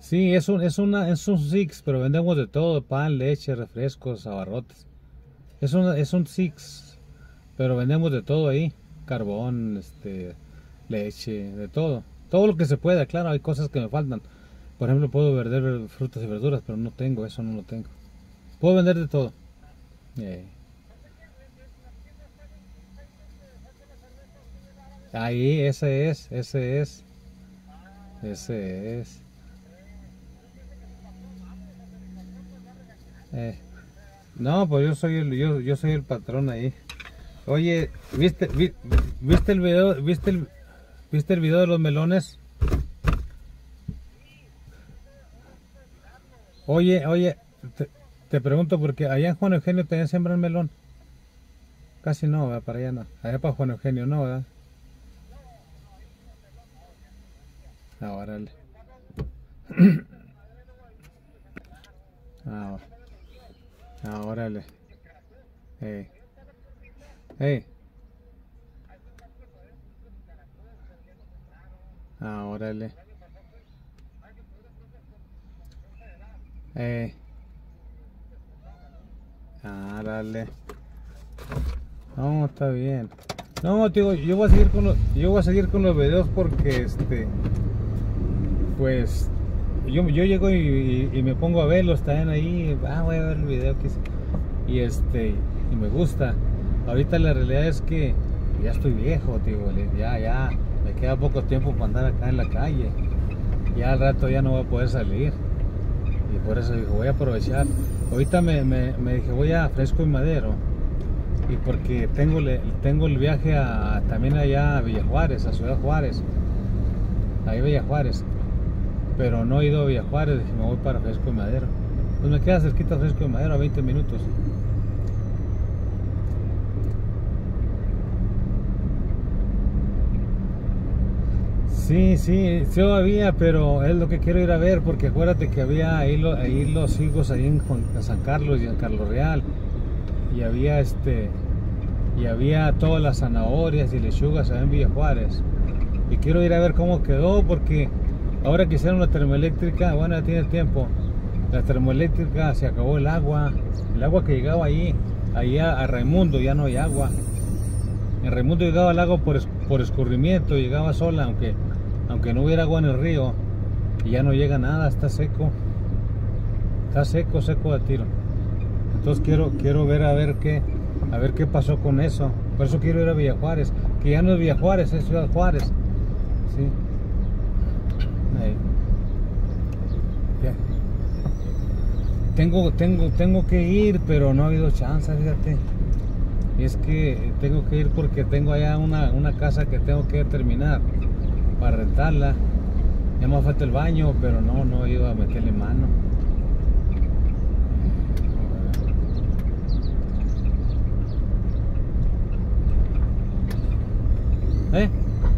Sí, es un, es una, es un Six, pero vendemos de todo, pan, leche, refrescos, abarrotes. Es un, es un Six, pero vendemos de todo ahí, carbón, este, leche, de todo. Todo lo que se pueda, claro, hay cosas que me faltan. Por ejemplo, puedo vender frutas y verduras, pero no tengo, eso no lo tengo. Puedo vender de todo. Eh. Ahí, ese es, ese es, ese es. Eh. No, pues yo soy el, yo, yo soy el patrón ahí. Oye, ¿viste, vi- viste el video, viste el, viste el video de los melones? Oye, oye, te, te pregunto porque allá en Juan Eugenio también siembran melón. Casi no, ¿verdad? Para allá no. Allá para Juan Eugenio no, ¿verdad? Ah, órale. Ah, ah, órale. Hey, hey. Ah, órale. Hey. Ah, dale. No, está bien. No, digo, yo voy a seguir con los, yo voy a seguir con los videos porque este, pues, yo, yo llego y, y- y me pongo a verlos, también ahí, ah, voy a ver el video que hice. Y este, y me gusta. Ahorita la realidad es que ya estoy viejo, digo, ya, ya, me queda poco tiempo para andar acá en la calle. Ya al rato ya no voy a poder salir. Y por eso digo, voy a aprovechar. Ahorita me, me, me dije, voy a Fresco y Madero. Y porque tengo, le- tengo el viaje a, también allá a Villa Juárez, a Ciudad Juárez. Ahí Villa Juárez. Pero no he ido a Villa Juárez, dije, me voy para Fresco y Madero. Pues me queda cerquita Fresco y Madero, a veinte minutos. Sí, sí, sí había, pero es lo que quiero ir a ver, porque acuérdate que había ahí, lo- ahí los higos ahí en Juan- en San Carlos y en Carlos Real. Y había este, y había todas las zanahorias y lechugas allá en Villa Juárez. Y quiero ir a ver cómo quedó, porque ahora que hicieron la termoeléctrica, bueno, ya tiene tiempo. La termoeléctrica se acabó el agua, el agua que llegaba ahí, ahí a, a Raimundo ya no hay agua. En Raimundo llegaba el agua por, es- por escurrimiento, llegaba sola, aunque, aunque no hubiera agua en el río. Y ya no llega nada, está seco. Está seco, seco de tiro. Entonces quiero, quiero ver a ver qué, a ver qué pasó con eso. Por eso quiero ir a Villa Juárez, que ya no es Villa Juárez, es Ciudad Juárez. Sí. Ahí. Ya. Tengo, tengo, tengo que ir, pero no ha habido chance, fíjate. Y es que tengo que ir porque tengo allá una, una casa que tengo que terminar para rentarla. Ya me falta el baño, pero no, no he ido a meterle mano. ¿Eh?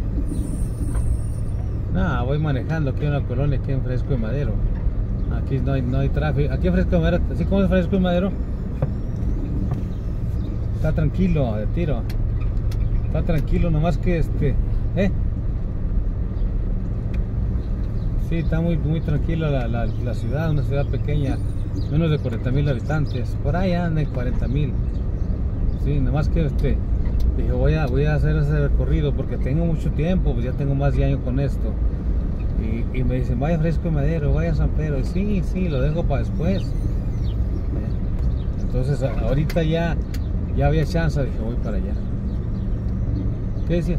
No, voy manejando aquí en una colonia, aquí en Fresco y Madero. Aquí no hay, no hay tráfico. Aquí en Fresco y Madero, así como es Fresco y Madero, está tranquilo, de tiro. Está tranquilo, nomás que este, ¿eh? Sí, está muy, muy tranquila la, la, la ciudad, una ciudad pequeña, menos de cuarenta mil habitantes. Por ahí andan cuarenta mil. Sí, nomás que este, dije, voy a, voy a hacer ese recorrido porque tengo mucho tiempo, pues ya tengo más de año con esto. Y, y me dicen, vaya Fresco y Madero, vaya a San Pedro. Y sí, sí, lo dejo para después. ¿Eh? Entonces, a- ahorita ya, ya había chance, dije, voy para allá. ¿Qué decía?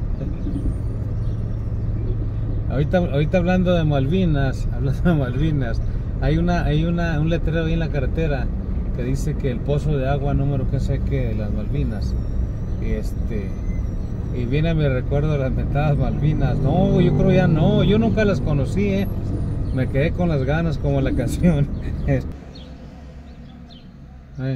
Ahorita, ahorita hablando de Malvinas, hablando de Malvinas, hay una, hay una, un letrero ahí en la carretera que dice que el pozo de agua número que sé que de las Malvinas. Y este, y viene a mi recuerdo las mentadas Malvinas. No, yo creo ya no, yo nunca las conocí, eh. Me quedé con las ganas como la canción. Eh.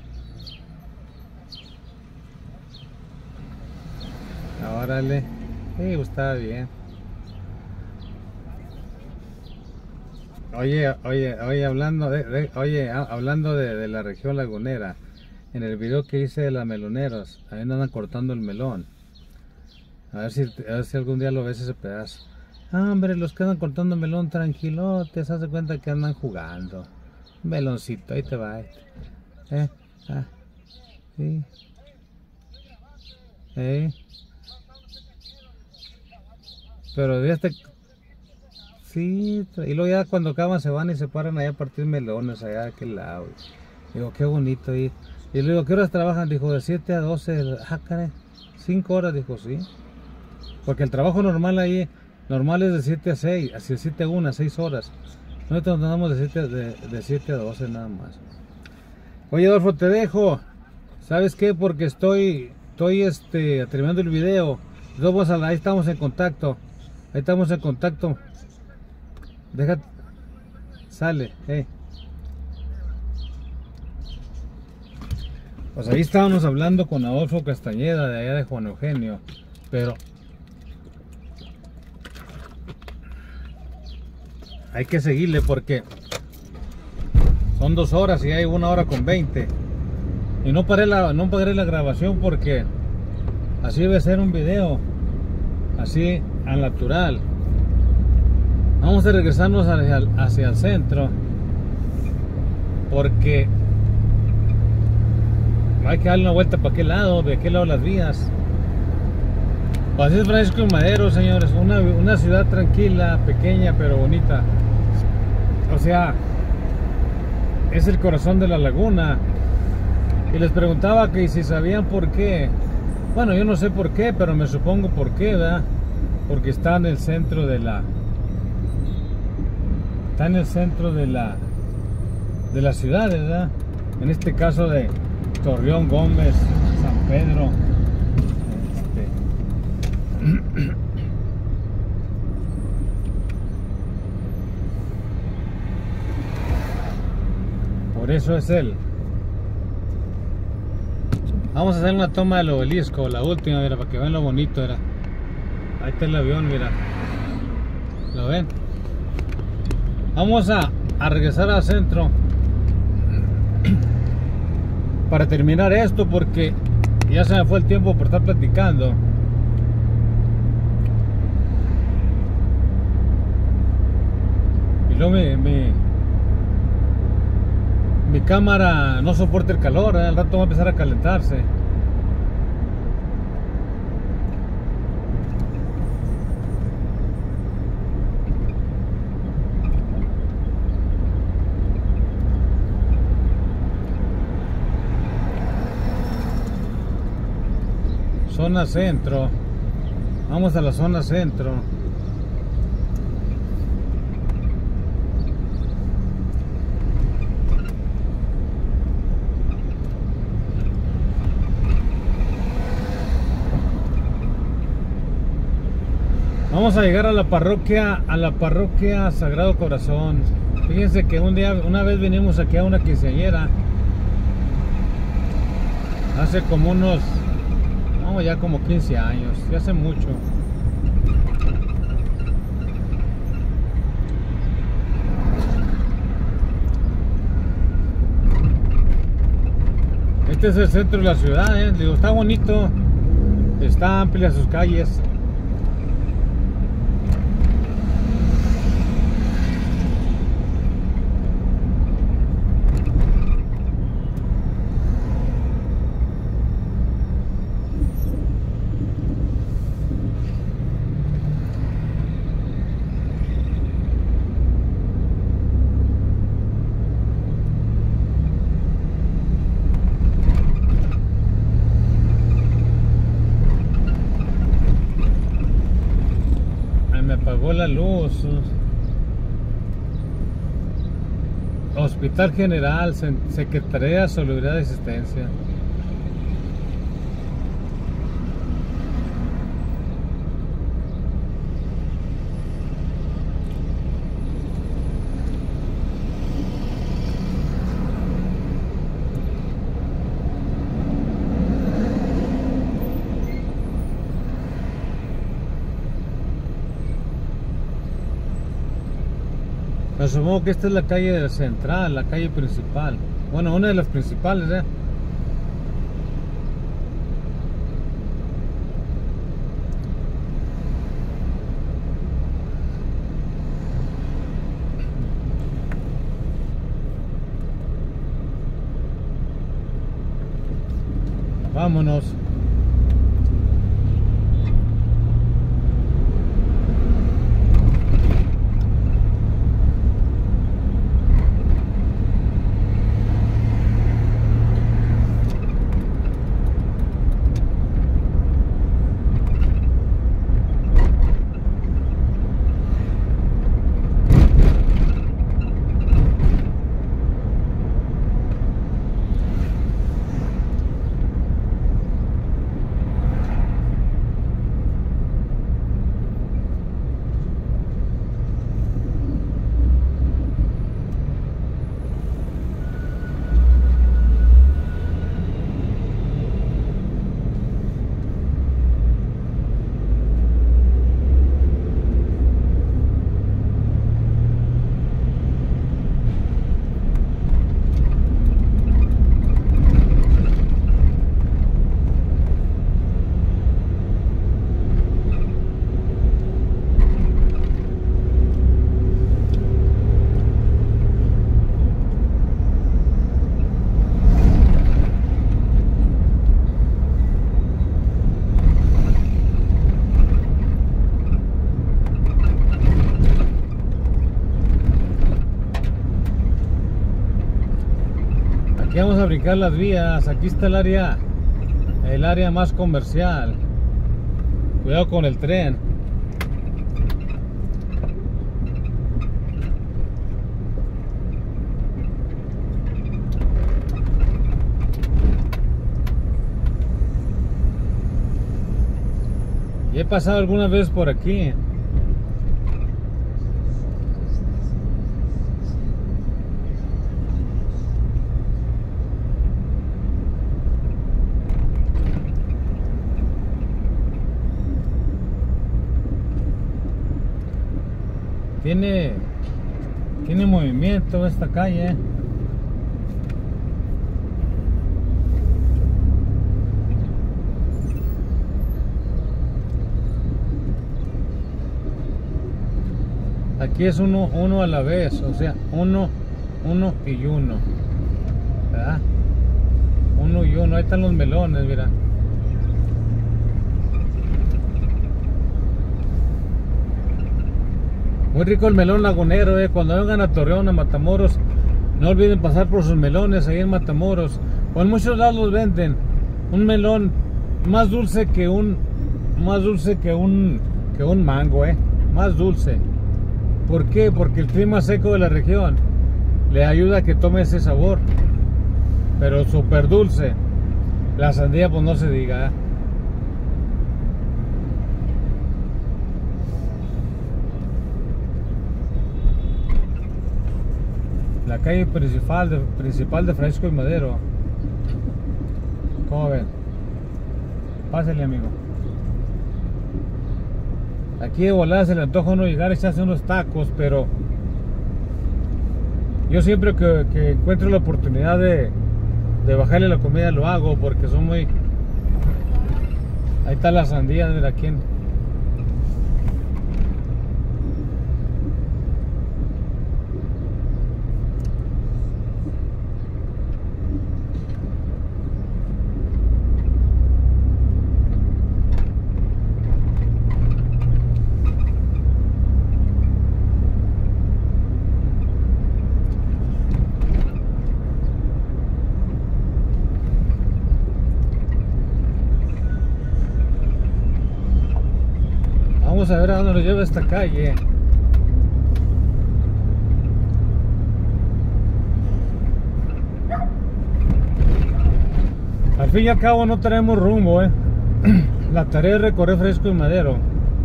Órale, sí, pues estaba bien. Oye, oye, oye, hablando de, de- oye, ha- hablando de, de la región lagunera, en el video que hice de las meloneros, ahí andan cortando el melón. A ver si, a ver si algún día lo ves ese pedazo. Ah, hombre, los que andan cortando melón tranquilotes, haz de cuenta que andan jugando. Meloncito, ahí te va. Este. Eh, ah, sí. Eh. Pero de este... Sí, y luego ya cuando acaban se van y se paran allá a partir melones allá de aquel lado. Digo, qué bonito ahí. Y le digo, ¿qué horas trabajan? Dijo, de siete a doce. Ah, caray, cinco horas, dijo, sí. Porque el trabajo normal ahí, normal es de siete a seis, así de siete a una, seis horas. Nosotros andamos de siete, de, de siete a doce nada más. Oye, Adolfo, te dejo. ¿Sabes qué? Porque estoy, estoy este, terminando el video. Vamos a la, ahí estamos en contacto. Ahí estamos en contacto. Déjate. Sale, eh. Pues ahí estábamos hablando con Adolfo Castañeda de allá de Juan Eugenio. Pero hay que seguirle porque son dos horas y hay una hora con veinte. Y no paré la, no paré la grabación porque así debe ser un video. Así al natural. Vamos a regresarnos hacia el, hacia el centro porque hay que darle una vuelta para aquel lado, de aquel lado las vías. Así es Francisco Madero, señores, una, una ciudad tranquila, pequeña pero bonita. O sea, es el corazón de la laguna. Y les preguntaba que si sabían por qué. Bueno, yo no sé por qué, pero me supongo por qué, ¿verdad? Porque está en el centro de la Está en el centro de la de la ciudad, ¿verdad? En este caso de Torreón, Gómez, San Pedro. Este. Por eso es él. Vamos a hacer una toma del obelisco, la última, mira, para que vean lo bonito era. Ahí está el avión, mira. ¿Lo ven? Vamos a, a regresar al centro para terminar esto porque ya se me fue el tiempo por estar platicando. Y luego mi, mi, mi cámara no soporta el calor, ¿eh? Al rato va a empezar a calentarse. Zona centro. Vamos a la zona centro. Vamos a llegar a la parroquia, a la parroquia Sagrado Corazón. Fíjense que un día, una vez vinimos aquí a una quinceañera. Hace como unos No, ya como quince años, ya hace mucho. Este es el centro de la ciudad, ¿eh? Digo, está bonito, está amplia sus calles. Apagó la luz. Hospital General, Secretaría de Salubridad y Asistencia. Supongo que esta es la calle central, la calle principal. Bueno, una de las principales, ¿eh? Vámonos. Aquí vamos a brincar las vías. Aquí está el área, el área más comercial. Cuidado con el tren. Y he pasado algunas veces por aquí. Tiene, tiene movimiento esta calle. Aquí es uno, uno a la vez, o sea, uno, uno y uno, ¿verdad? Uno y uno, ahí están los melones, mira. Muy rico el melón lagunero, eh. Cuando vengan a Torreón, a Matamoros, no olviden pasar por sus melones ahí en Matamoros. O en muchos lados los venden. Un melón más dulce que un, más dulce que un, que un mango, eh. Más dulce. ¿Por qué? Porque el clima seco de la región le ayuda a que tome ese sabor. Pero súper dulce. La sandía, pues no se diga, ¿eh? La calle principal de, principal de Fresco y Madero. ¿Cómo ven? Pásale, amigo. Aquí de volada se le antoja a uno llegar a echarse unos tacos, pero yo siempre que, que encuentro la oportunidad de, de bajarle la comida lo hago, porque son muy... Ahí está la sandía, mira quién. Vamos a ver a dónde nos lleva esta calle. Al fin y al cabo no tenemos rumbo, eh. La tarea es recorrer Fresco y Madero.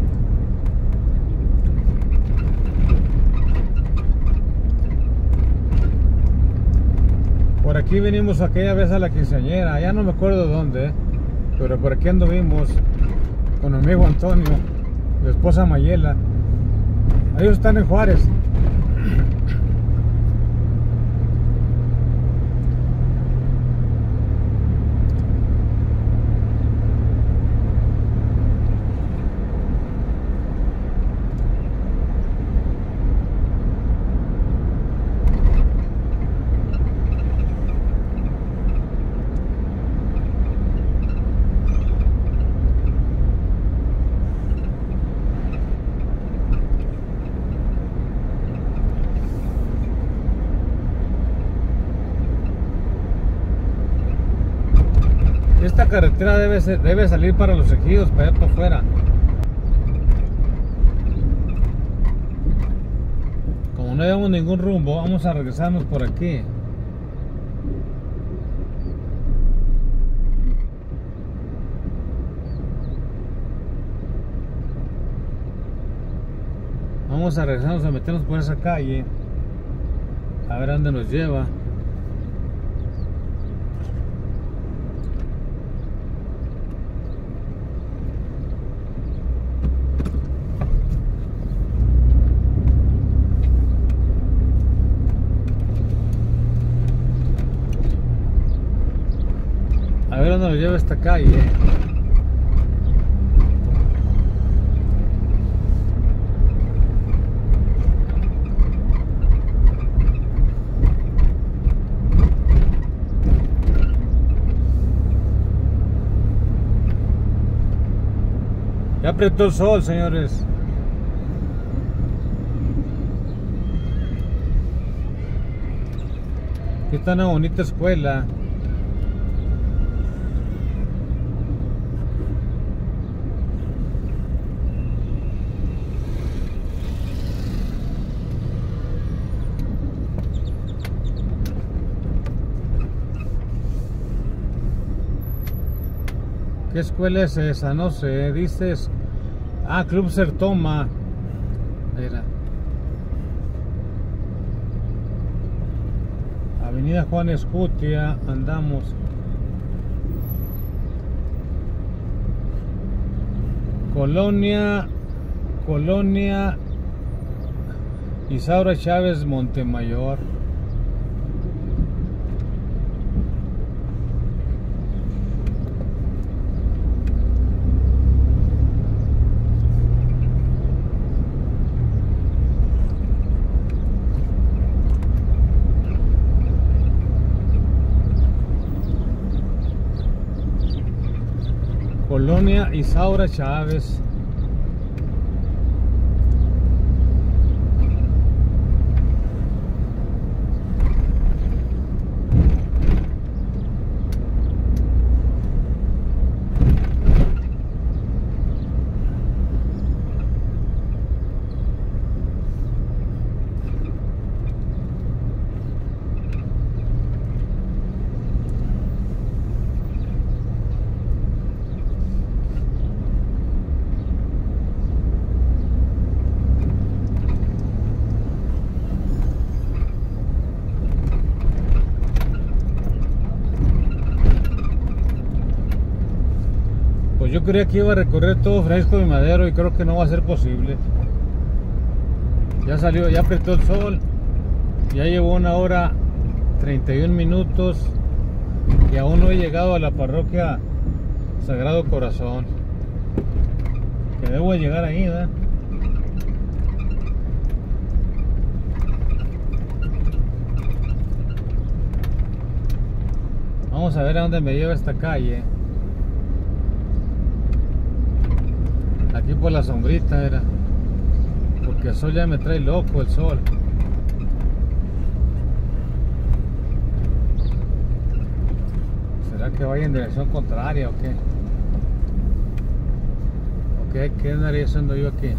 Por aquí vinimos aquella vez a la quinceañera, ya no me acuerdo dónde, eh. Pero por aquí anduvimos con mi amigo Antonio, mi esposa Mayela. Ellos están en Juárez. Esta carretera debe, ser, debe salir para los ejidos, para allá para afuera. Como no llevamos ningún rumbo, vamos a regresarnos por aquí. Vamos a regresarnos a meternos por esa calle. A ver a dónde nos lleva. A ver dónde nos lleva esta calle. Ya apretó el sol, señores. Aquí está una bonita escuela. ¿Qué escuela es esa? No sé, dices. Ah, Club Sertoma. Era. Avenida Juan Escutia, andamos. Colonia, Colonia Isaura Chávez, Montemayor. Colonia Isaura Chávez. Yo creía que iba a recorrer todo Francisco de Madero y creo que no va a ser posible. Ya salió, ya apretó el sol. Ya llevo una hora treinta y un minutos y aún no he llegado a la parroquia Sagrado Corazón. Que debo de llegar ahí, ¿verdad? Vamos a ver a dónde me lleva esta calle. Aquí por la sombrita era. Porque el sol ya me trae loco, el sol. ¿Será que vaya en dirección contraria o qué? ¿O qué, qué andaría haciendo yo aquí?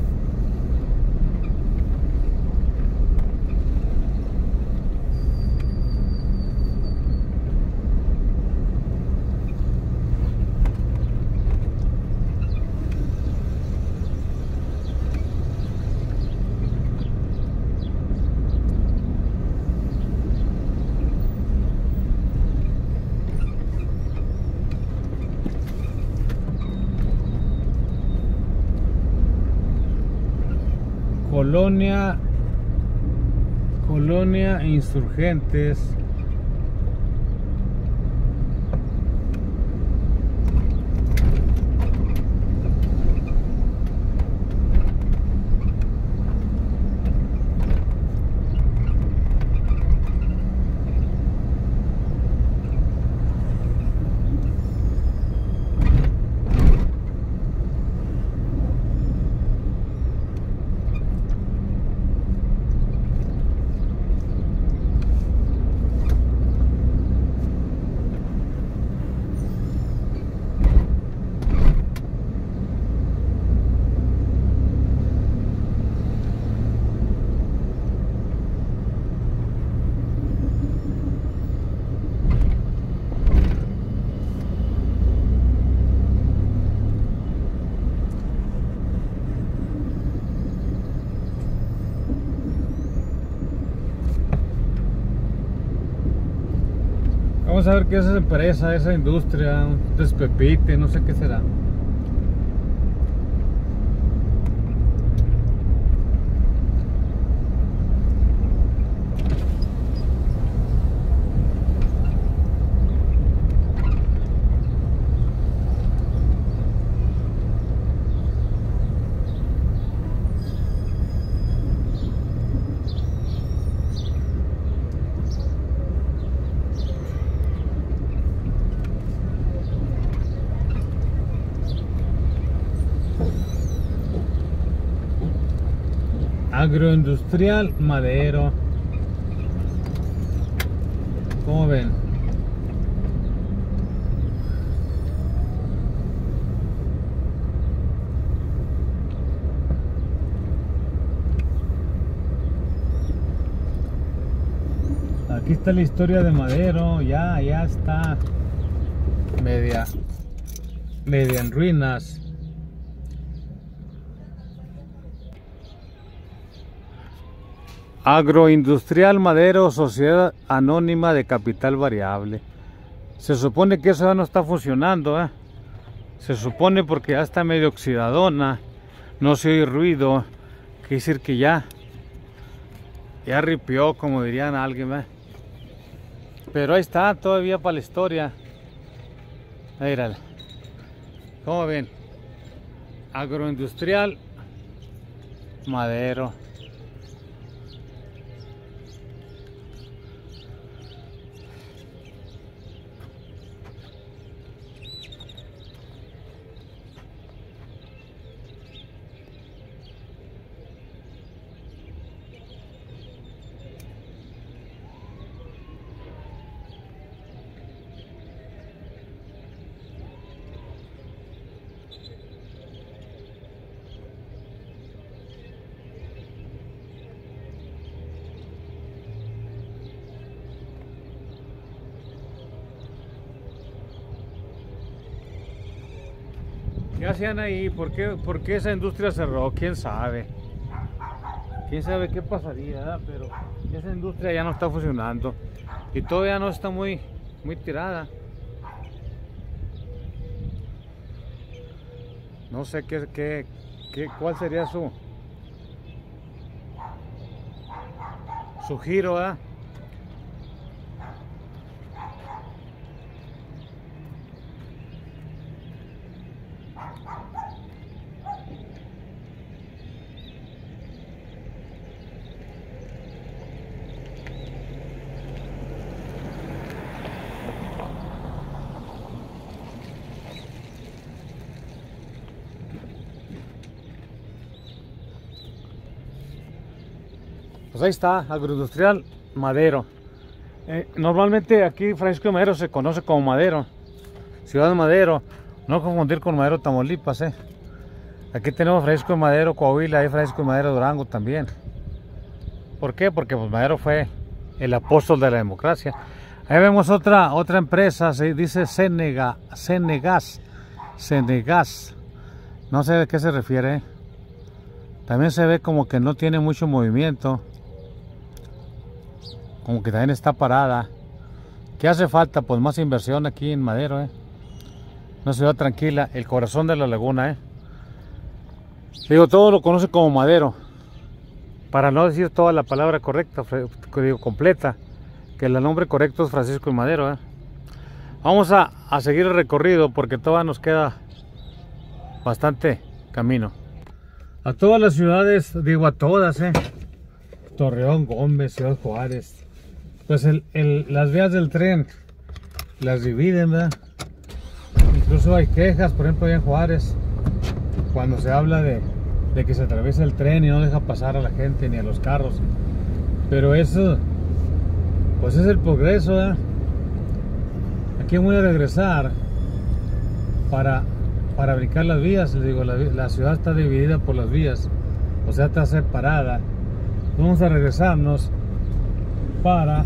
Colonia Colonia Insurgentes. Vamos a ver qué es esa empresa, esa industria, un despepite, no sé qué será. Agroindustrial Madero. ¿Cómo ven? Aquí está la historia de Madero. Ya, ya está media, media en ruinas. Agroindustrial Madero, Sociedad Anónima de Capital Variable. Se supone que eso ya no está funcionando, ¿eh? Se supone porque ya está medio oxidadona, no se oye ruido, quiere decir que ya, ya ripió, como dirían alguien, ¿eh? Pero ahí está, todavía para la historia. Mírala. ¿Cómo ven? Agroindustrial Madero. ¿Qué hacían ahí? ¿Por qué, por qué esa industria cerró? ¿Quién sabe? ¿Quién sabe qué pasaría? ¿Verdad? Pero esa industria ya no está funcionando y todavía no está muy, muy tirada. No sé qué, qué, qué, cuál sería su, su giro, ¿verdad? Pues ahí está, Agroindustrial Madero. Eh, normalmente aquí Francisco de Madero se conoce como Madero, Ciudad de Madero, no confundir con Madero, Tamaulipas. Eh. Aquí tenemos Francisco de Madero, Coahuila, y Francisco de Madero, Durango también. ¿Por qué? Porque pues, Madero fue el apóstol de la democracia. Ahí vemos otra, otra empresa, se dice Senega, Senegas, Senegas. No sé de qué se refiere. Eh. También se ve como que no tiene mucho movimiento. Como que también está parada. ¿Qué hace falta? Pues más inversión aquí en Madero, ¿eh? Una ciudad tranquila, el corazón de la laguna, ¿eh? Digo, todo lo conoce como Madero. Para no decir toda la palabra correcta, digo, completa. Que el nombre correcto es Francisco de Madero, ¿eh? Vamos a, a seguir el recorrido porque todavía nos queda bastante camino. A todas las ciudades, digo a todas, ¿eh? Torreón, Gómez, Ciudad Juárez. Pues el, el, las vías del tren las dividen, ¿verdad? Incluso hay quejas, por ejemplo, allá en Juárez, cuando se habla de, de que se atraviesa el tren y no deja pasar a la gente ni a los carros. Pero eso, pues es el progreso, ¿verdad? Aquí voy a regresar para, para brincar las vías. Les digo, la, la ciudad está dividida por las vías, o sea, está separada. Vamos a regresarnos para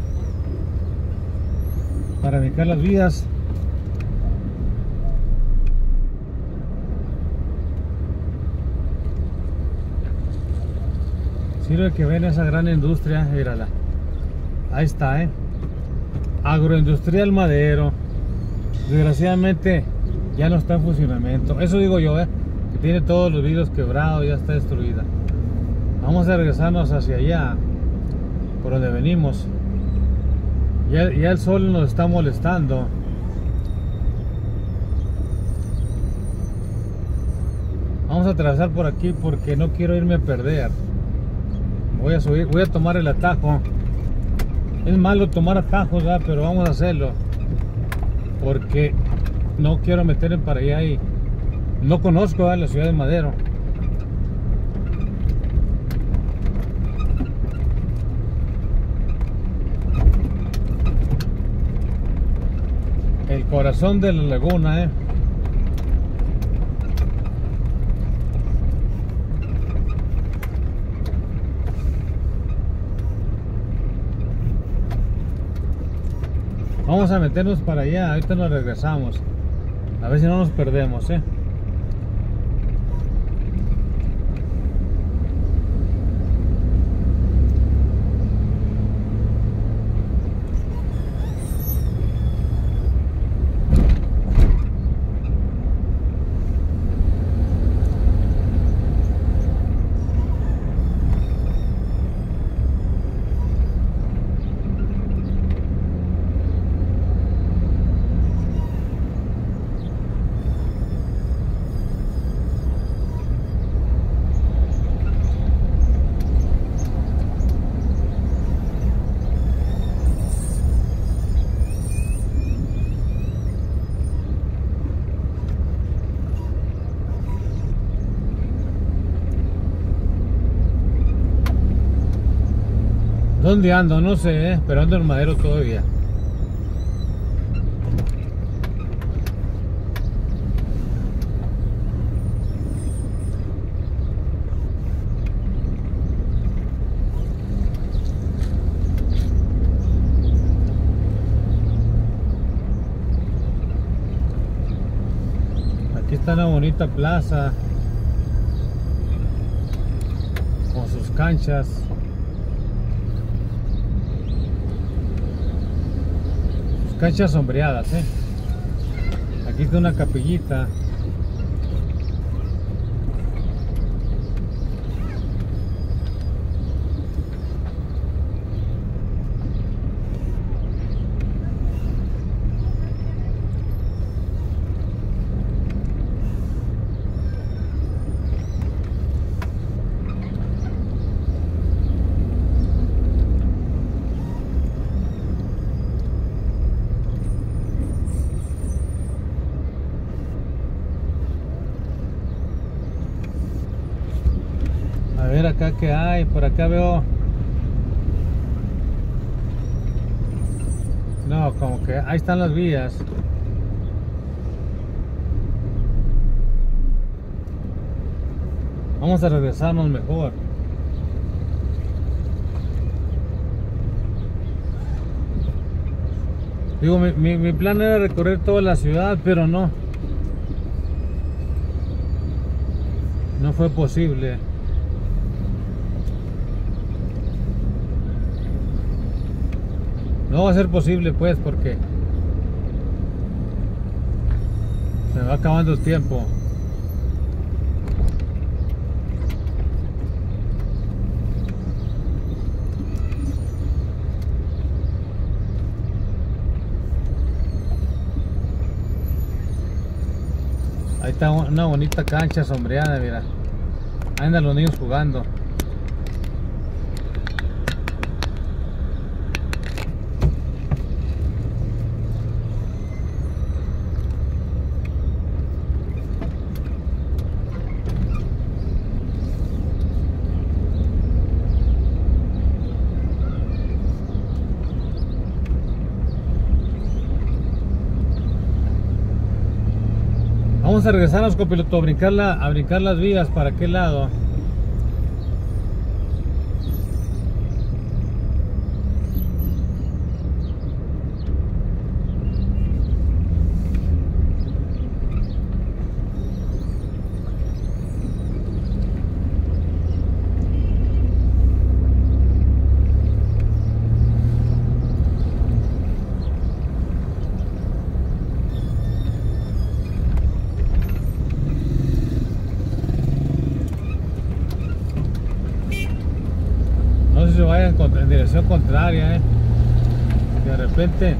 para brincar las vías. Sirve que ven esa gran industria, mírala. Ahí está, eh. Agroindustrial Madero, desgraciadamente ya no está en funcionamiento. Eso digo yo, eh, que tiene todos los vidrios quebrados, ya está destruida. Vamos a regresarnos hacia allá, por donde venimos. Ya, ya el sol nos está molestando. Vamos a atravesar por aquí porque no quiero irme a perder. Voy a subir, voy a tomar el atajo. Es malo tomar atajos, ¿verdad? Pero vamos a hacerlo porque no quiero meterme para allá y no conozco, ¿verdad?, la ciudad de Madero. El corazón de la laguna, eh. Vamos a meternos para allá, ahorita nos regresamos. A ver si no nos perdemos, eh. ¿Dónde ando? No sé, eh, pero ando en Madero todavía. Aquí está una bonita plaza con sus canchas. Canchas sombreadas, eh. Aquí está una capillita. A ver acá que hay, por acá veo. No, como que ahí están las vías. Vamos a regresarnos mejor. Digo, mi, mi, mi plan era recorrer toda la ciudad, pero no. No fue posible. No va a ser posible, pues, porque se me va acabando el tiempo. Ahí está una bonita cancha sombreada, mira. Ahí andan los niños jugando. Vamos a regresarnos, copiloto, a brincar, la, a brincar las vías. ¿Para qué lado? vaya en, contra- en dirección contraria, eh. De repente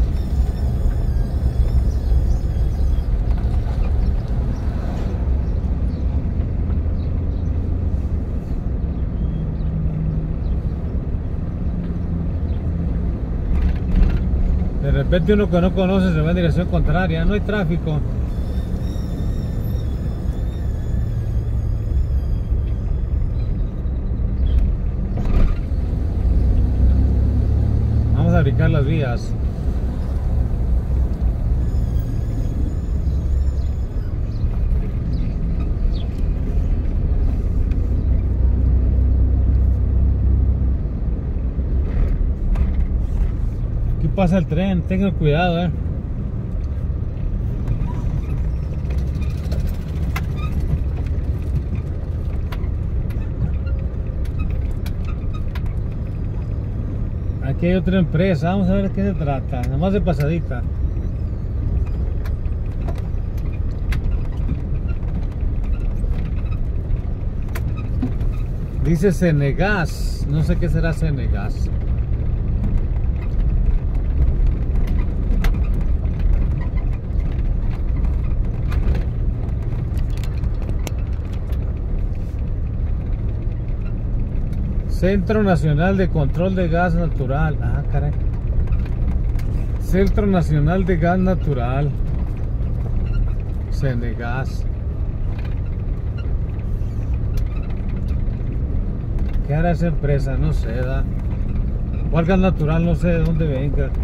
de repente uno que no conoce se va en dirección contraria, no hay tráfico. Vamos a brincar las vías. Aquí pasa el tren, tengan cuidado, eh. Aquí hay otra empresa, vamos a ver de qué se trata, nada más de pasadita. Dice Cenegas, no sé qué será Cenegas. Centro Nacional de Control de Gas Natural. Ah, caray. Centro Nacional de Gas Natural. Cenegas. ¿Qué hará esa empresa? No sé, da. ¿Cuál gas natural? No sé de dónde venga. Eh.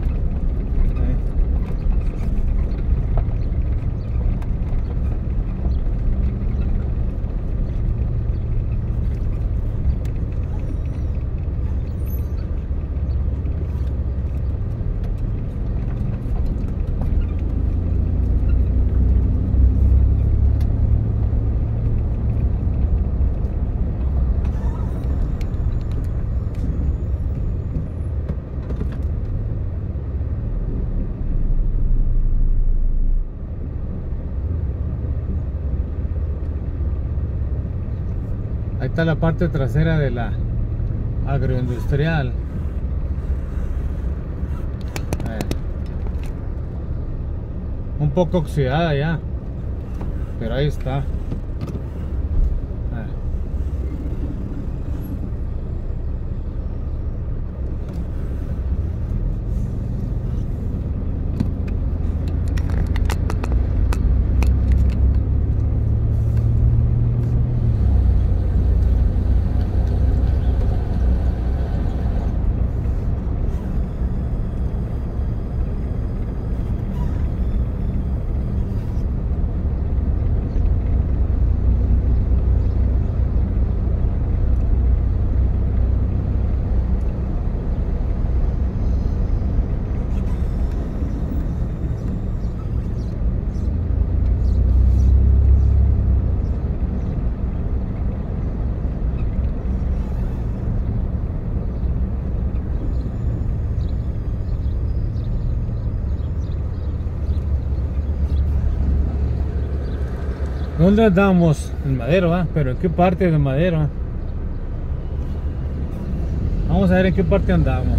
Ahí está la parte trasera de la agroindustrial. Eh, un poco oxidada ya, pero ahí está. Eh. ¿Dónde andamos? En Madero, ¿ah? ¿Pero en qué parte de Madero? Vamos a ver en qué parte andamos.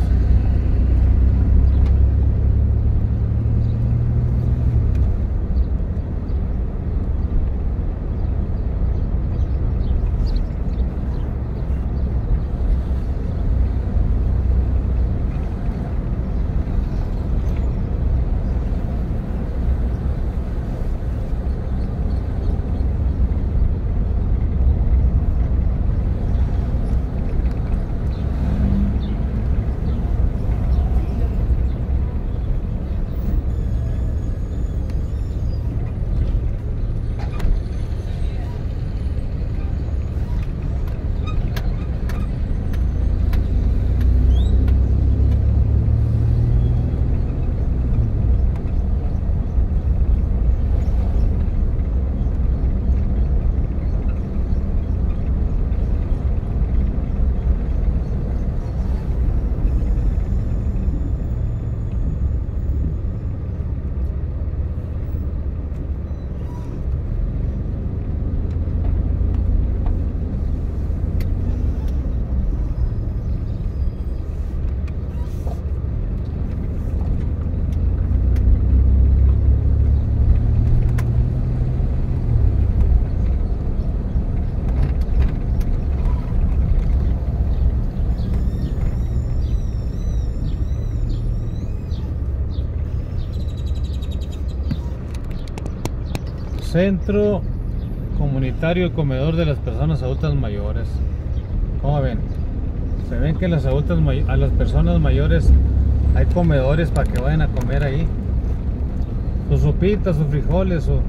Centro Comunitario y Comedor de las Personas Adultas Mayores. ¿Cómo ven? Se ven que las adultas a las personas mayores hay comedores para que vayan a comer ahí. Sus sopitas, sus frijoles, su,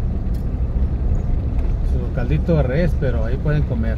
su caldito de res, pero ahí pueden comer.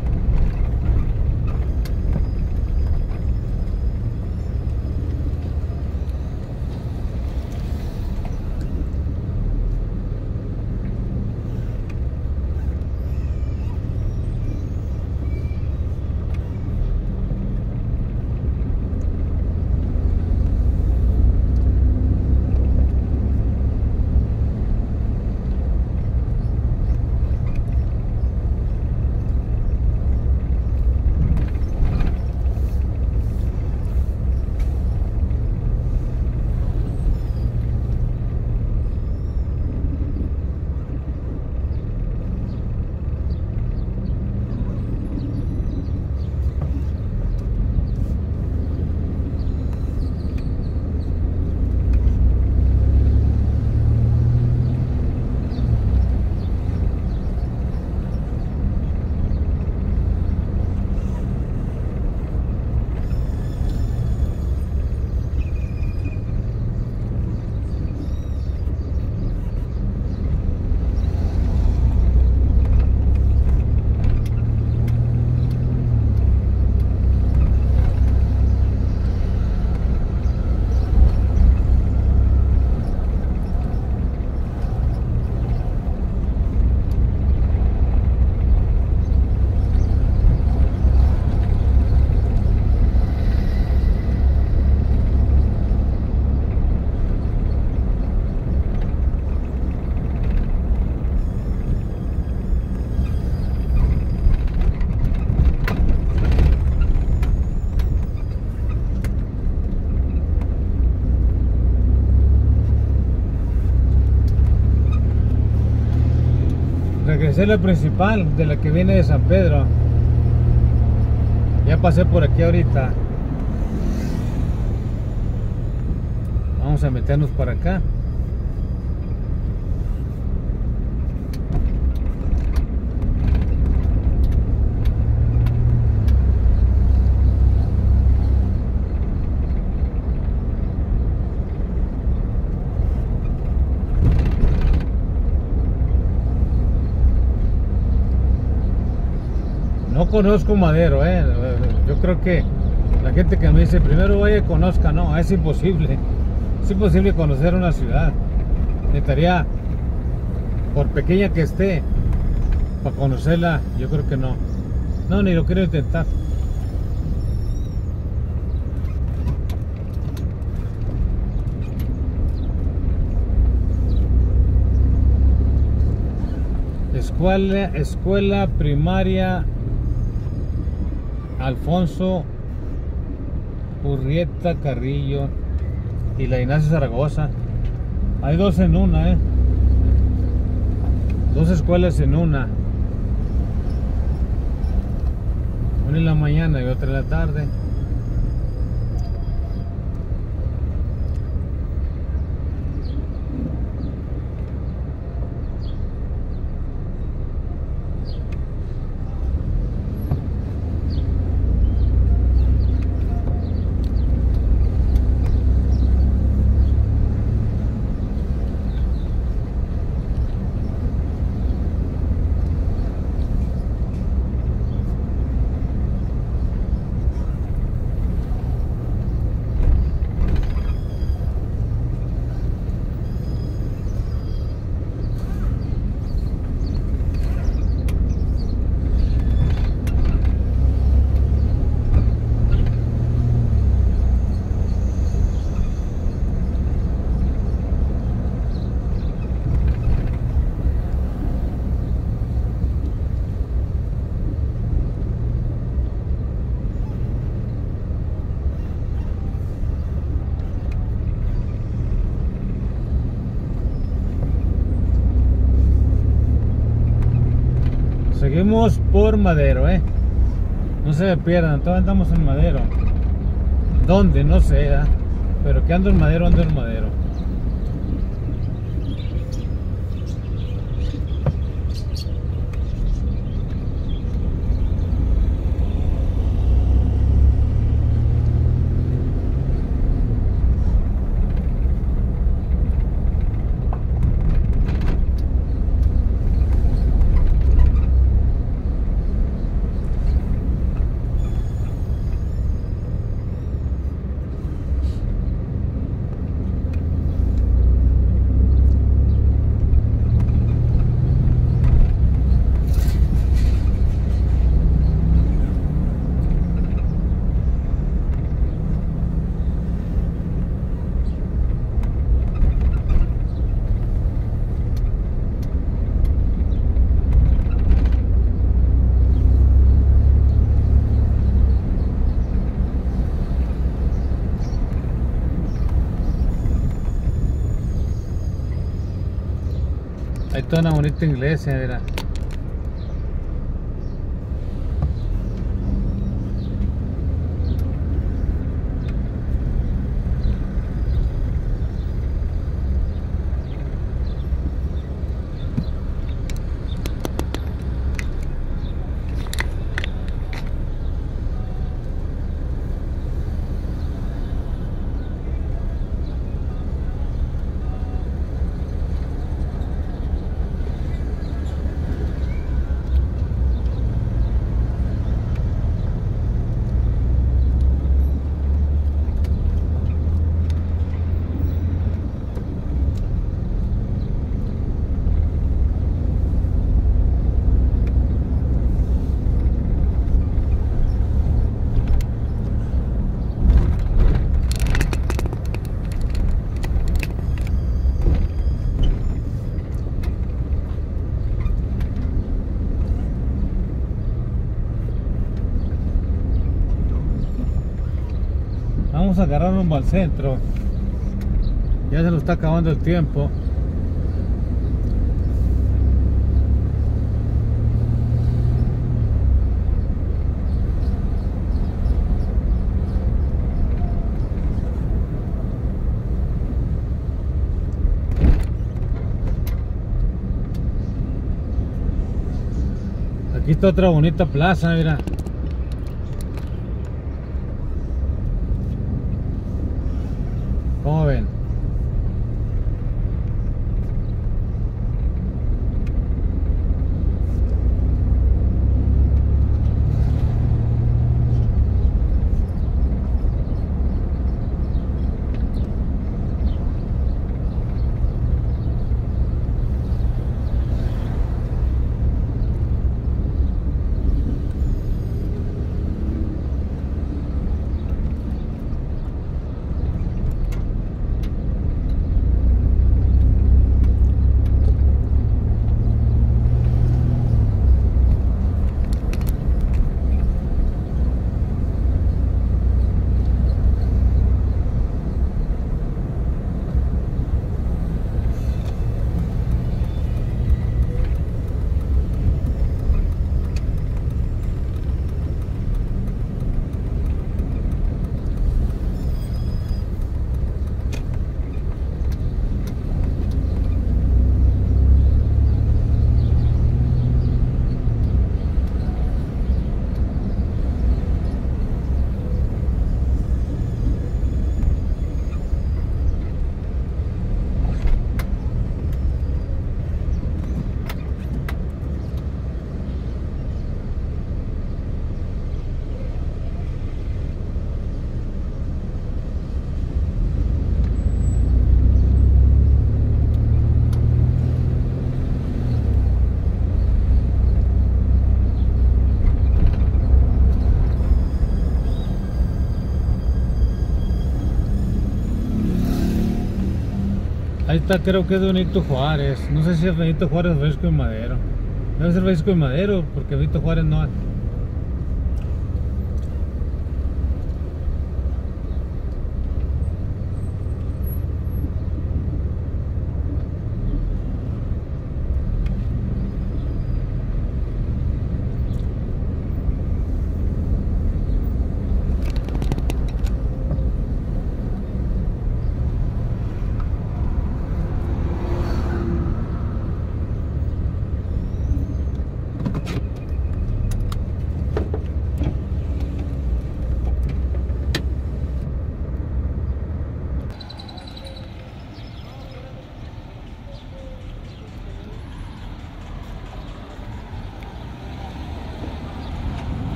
Regresé a la principal, de la que viene de San Pedro. Ya pasé por aquí ahorita. Vamos a meternos para acá. No conozco Madero, eh. Yo creo que la gente que me dice primero vaya y conozca, no, es imposible. Es imposible conocer una ciudad. Necesitaría, por pequeña que esté, para conocerla, yo creo que no. No, ni lo quiero intentar. Escuela, escuela primaria Alfonso Urrieta Carrillo y la Ignacio Zaragoza. Hay dos en una, eh. Dos escuelas en una. Una en la mañana y otra en la tarde. Seguimos por Madero, eh. No se me pierdan, todavía andamos en Madero. ¿Dónde? No sé, ¿eh? Pero que ando en Madero, ando en Madero. está una bonita iglesia, mira. Vamos a agarrar rumbo al centro. Ya se nos está acabando el tiempo. Aquí está otra bonita plaza, mira. ¿Cómo ven? Ahí está, creo que es de Benito Juárez. No sé si es Benito Juárez o Francisco y Madero. Debe ser Francisco y Madero, porque Benito Juárez no hay.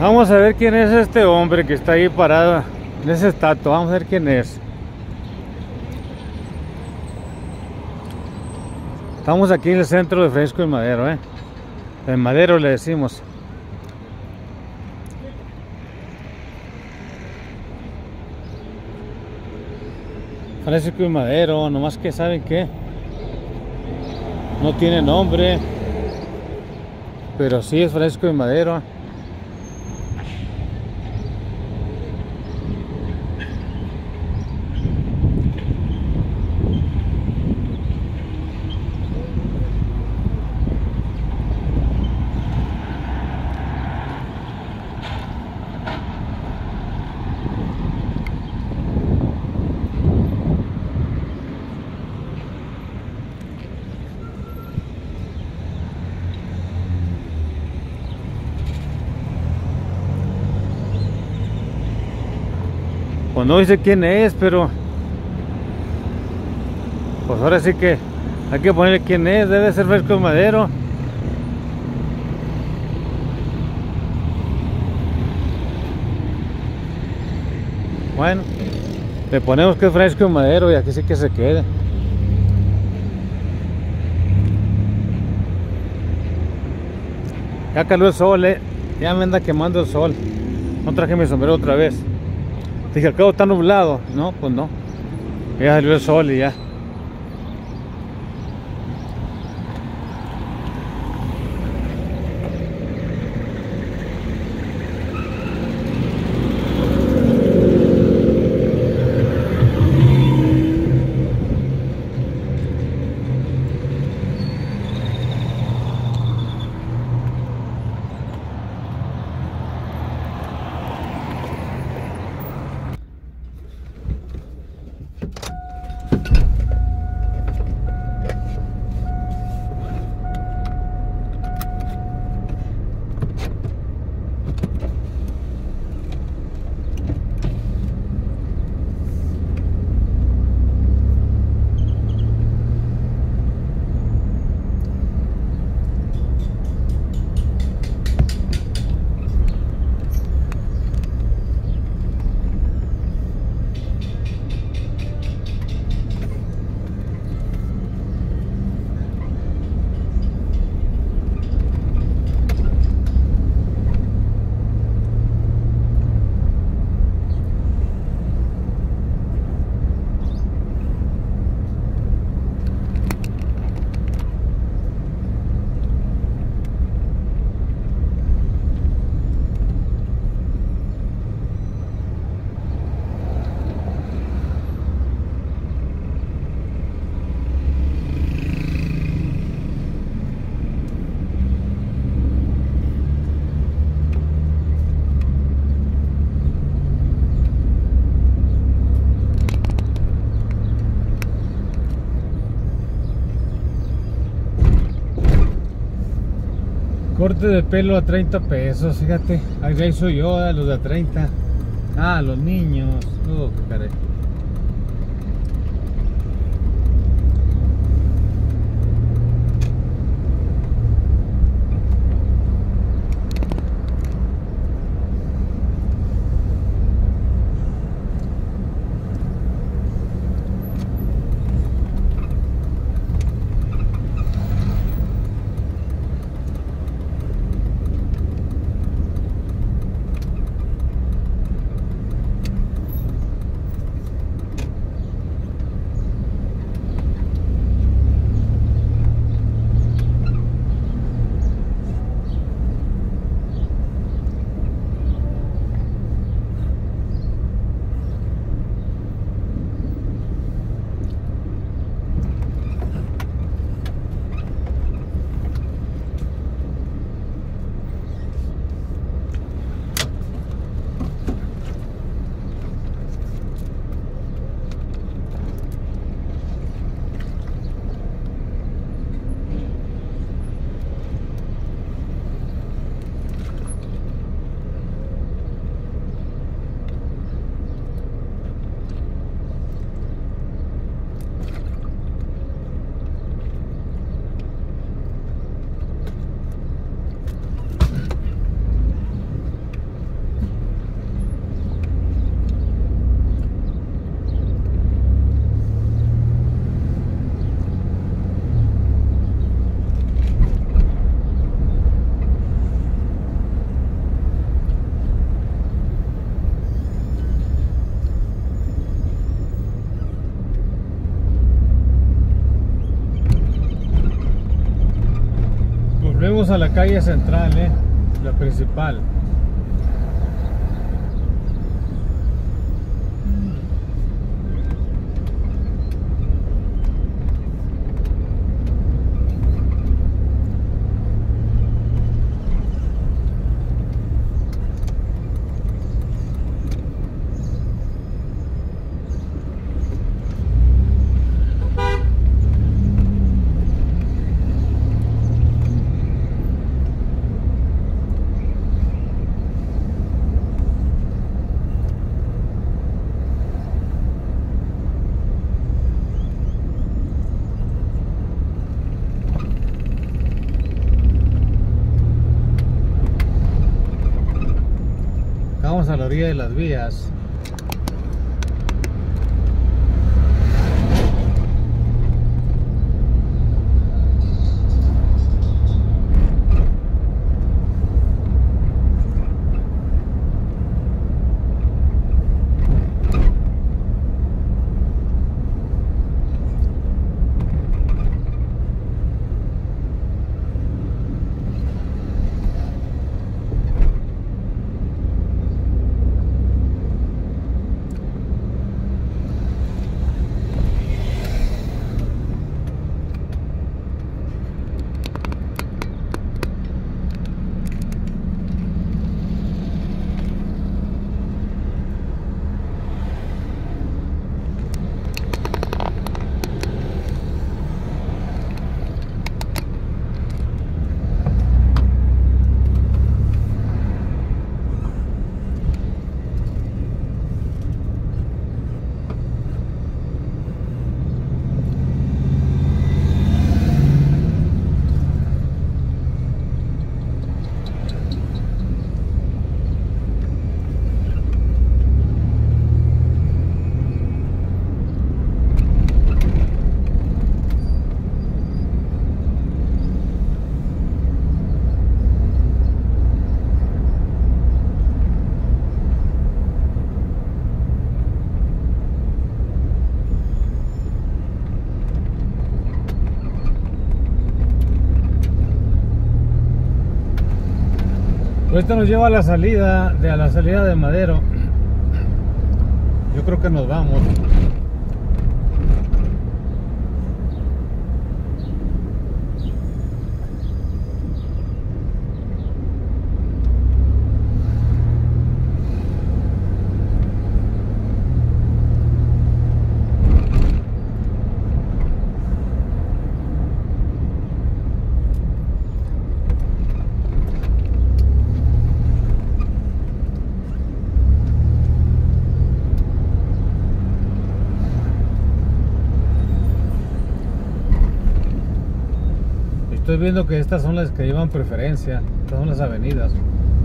Vamos a ver quién es este hombre que está ahí parado en ese estatua. Vamos a ver quién es. Estamos aquí en el centro de Fresco y Madero, ¿eh? En Madero le decimos. Fresco y Madero, nomás que saben que no tiene nombre, pero sí es Fresco y Madero. Pues no dice quién es, pero pues ahora sí que hay que ponerle quién es. Debe ser Fresco y Madero. Bueno, le ponemos que es Fresco y Madero y aquí sí que se quede. Ya caló el sol, eh. Ya me anda quemando el sol. No traje mi sombrero otra vez. Dije, al cabo está nublado. No, pues no. Ya salió el sol y ya. Corte de pelo a treinta pesos, fíjate. Ahí soy yo, a los de a treinta. Ah, los niños. Oh, qué caray. Salimos a la calle central, eh, la principal. Vamos a la orilla de las vías. Esto nos lleva a la salida de a la salida de Madero. Yo creo que nos vamos. Estoy viendo que estas son las que llevan preferencia. Estas son las avenidas.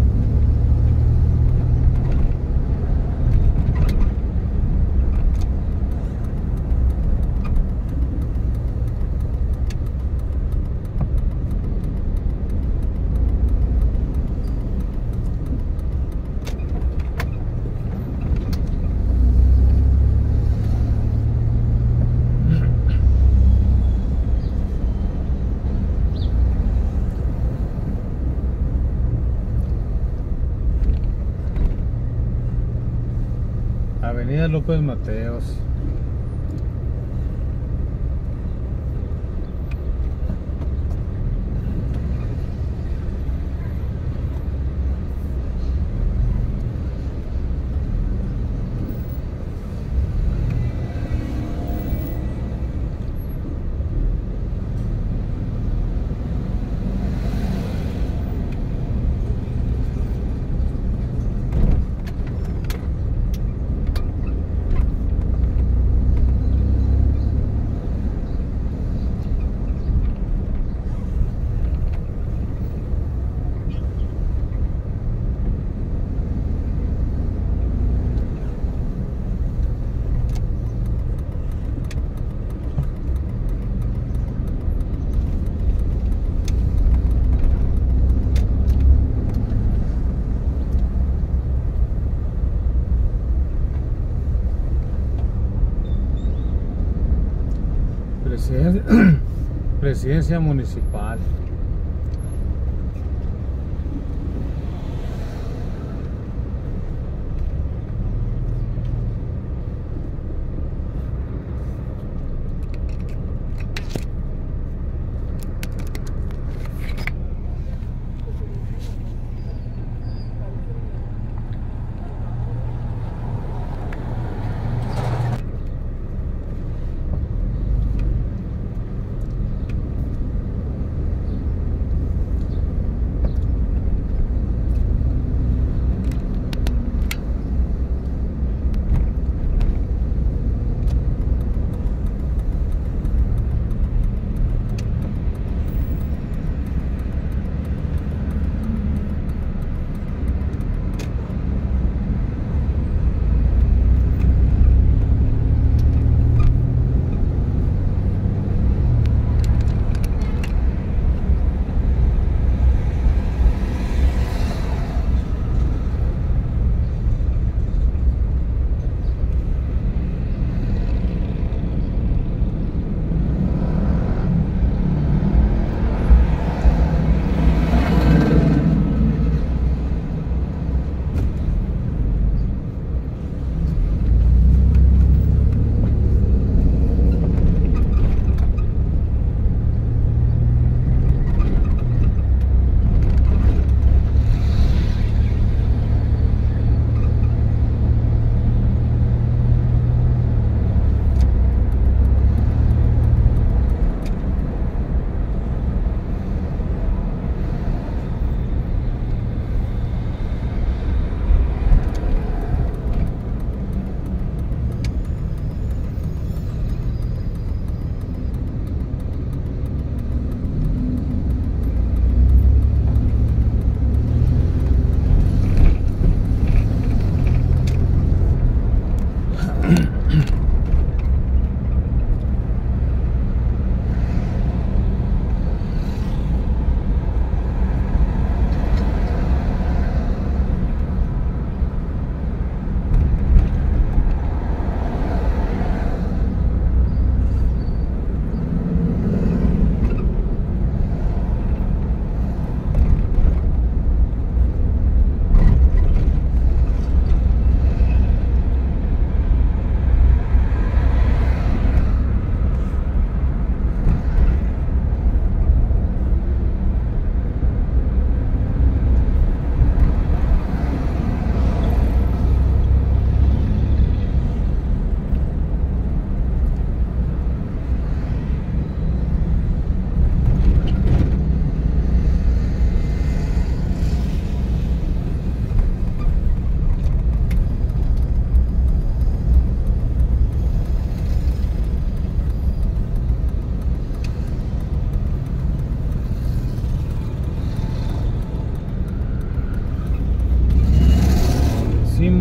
Avenida López Mateos. Presidencia, Presidencia Municipal.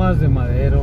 camas de madero.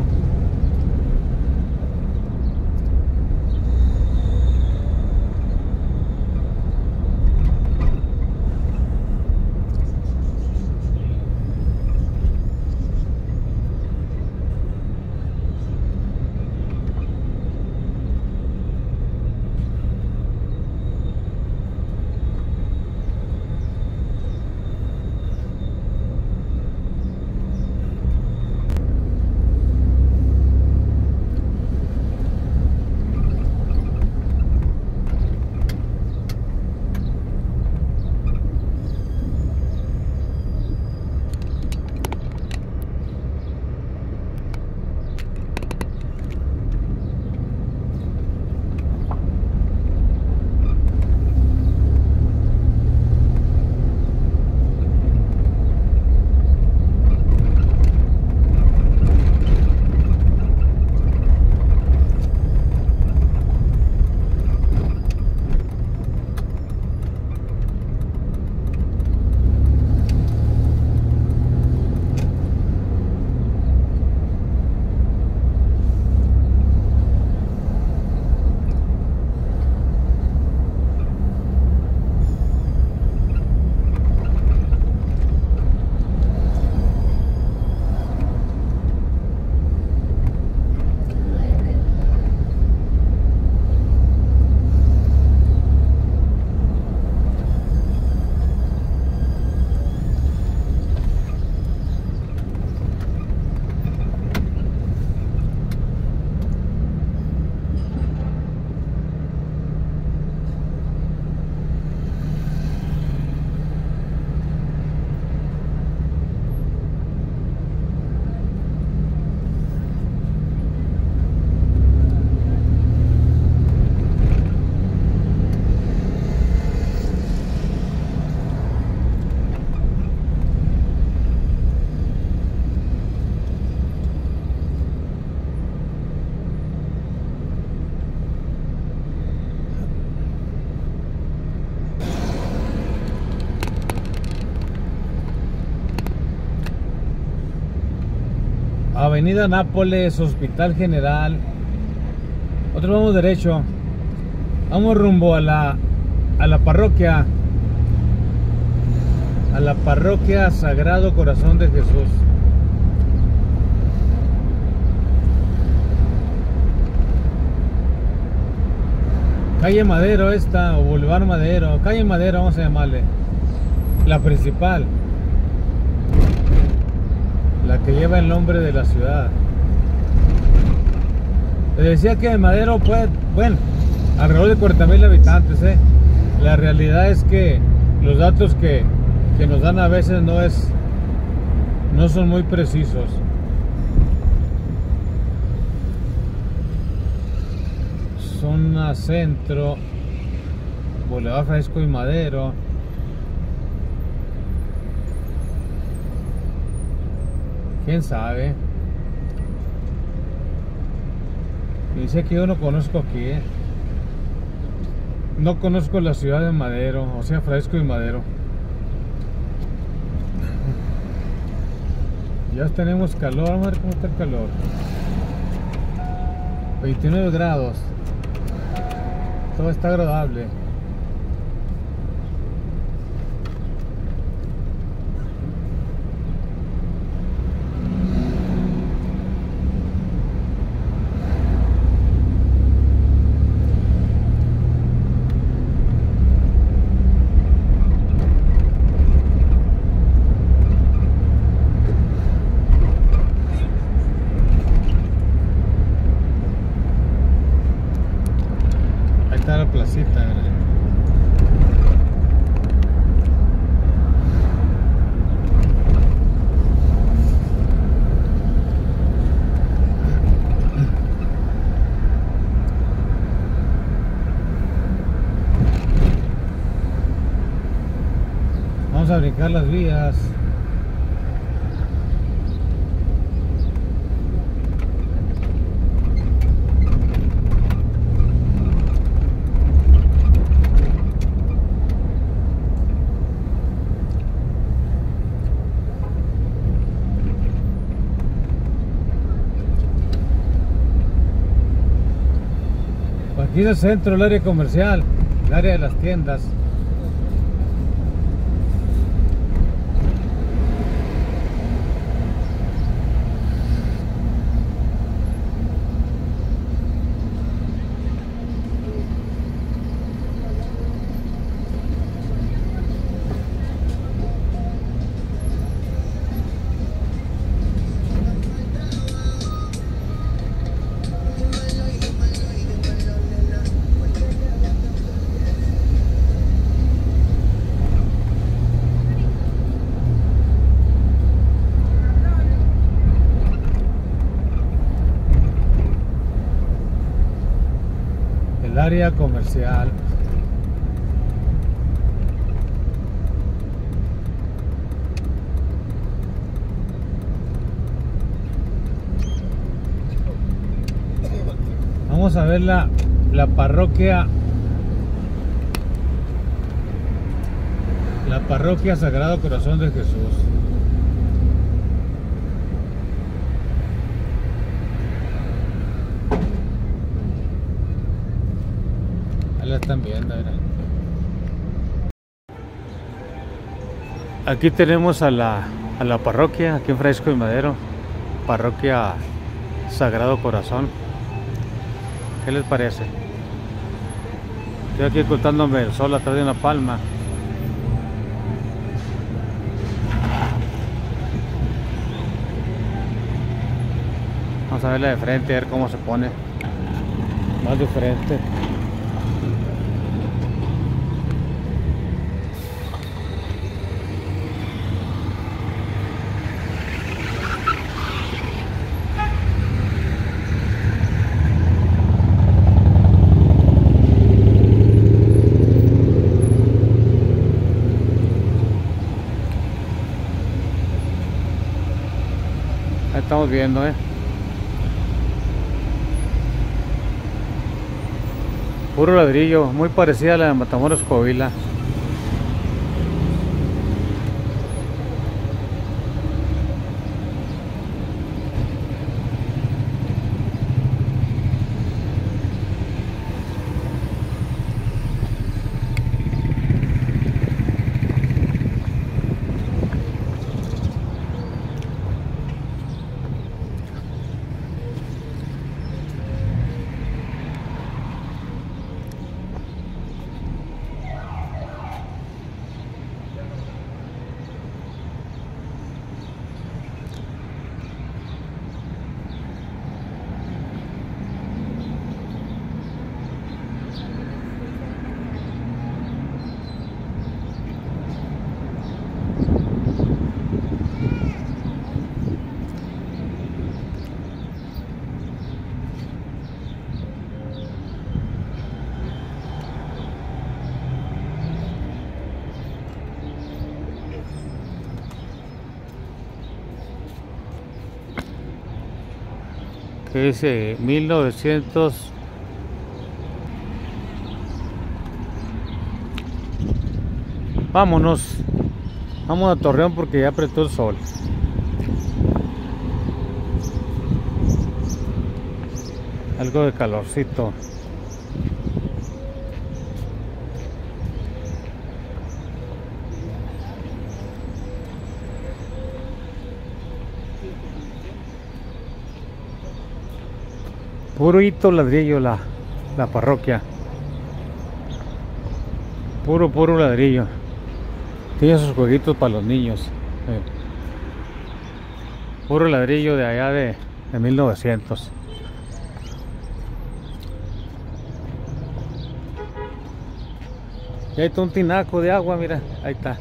Avenida Nápoles, Hospital General. Nosotros vamos derecho. Vamos rumbo a la a la parroquia. A la parroquia Sagrado Corazón de Jesús. Calle Madero esta, o Boulevard Madero. Calle Madero vamos a llamarle. La principal. La que lleva el nombre de la ciudad. Les decía que Madero puede, bueno, alrededor de cuarenta mil habitantes, ¿eh? La realidad es que los datos que, que nos dan a veces no es, no son muy precisos. Zona Centro, Boulevard Francisco y Madero. ¿Quién sabe? Dice que yo no conozco aquí, ¿eh? No conozco la ciudad de Madero, o sea, Francisco y Madero. Ya tenemos calor, vamos a ver cómo está el calor. veintinueve grados. Todo está agradable. Está la placita, ¿verdad? Vamos a brincar las vías. Aquí es el centro, el área comercial, el área de las tiendas. El área comercial. Vamos a ver la, la parroquia, la parroquia Sagrado Corazón de Jesús. Ahí la están viendo, mira. Aquí tenemos a la, a la parroquia, aquí en Francisco y Madero, parroquia Sagrado Corazón. ¿Qué les parece? Estoy aquí ocultándome el sol atrás de una palma. Vamos a verla de frente, a ver cómo se pone. Más de frente. Ahí estamos viendo, eh. Puro ladrillo, muy parecida a la de Matamoros, Coahuila. Que dice mil novecientos. Vámonos. Vamos a Torreón porque ya apretó el sol. Algo de calorcito. Puro hito ladrillo la, la parroquia. Puro, puro ladrillo. Tiene sus jueguitos para los niños. Eh. Puro ladrillo de allá de, de mil novecientos. Y ahí está un tinaco de agua, mira, ahí está.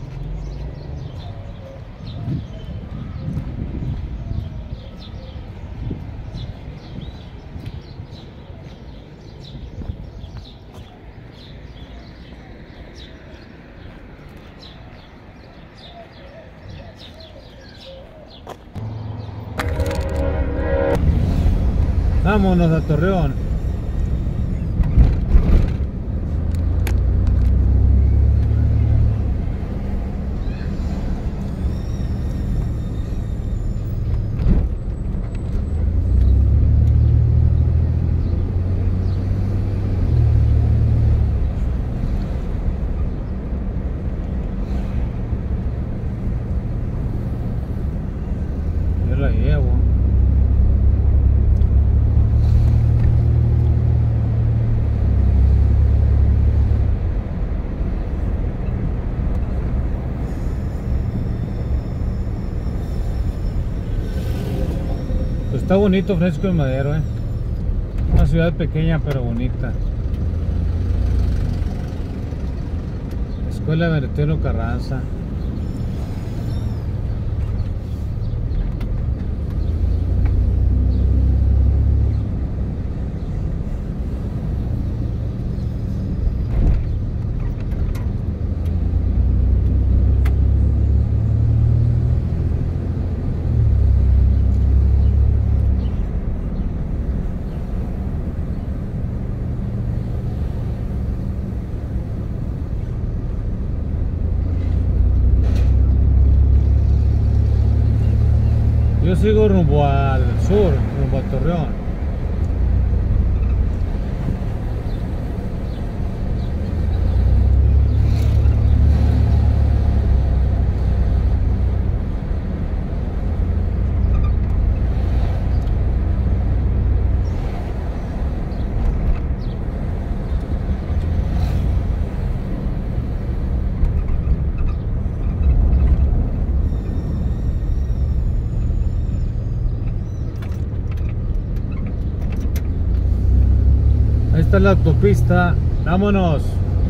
Vámonos a Torreón. Está bonito Fresco de Madero, eh. Una ciudad pequeña pero bonita. Escuela Venustiano Carranza. Yo sigo rumbo al sur, rumbo a Torreón. Esta es la autopista, vámonos.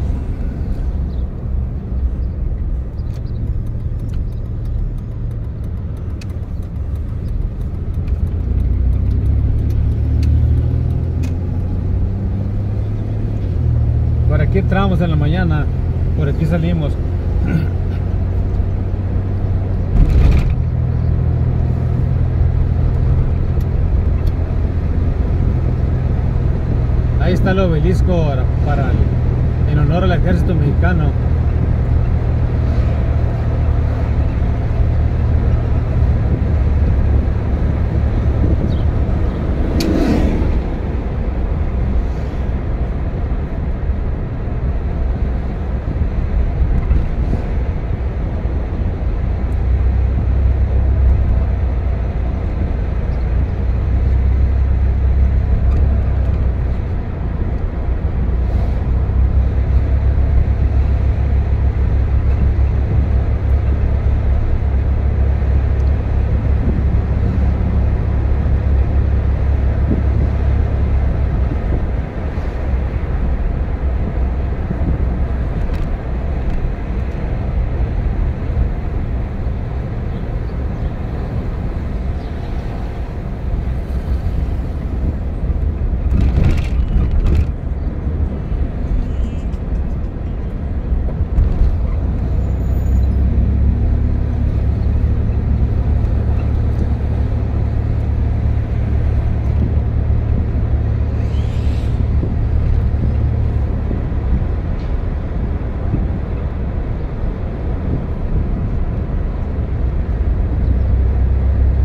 Por aquí entramos en la mañana, por aquí salimos. Ahí está el obelisco para el, en honor al ejército mexicano.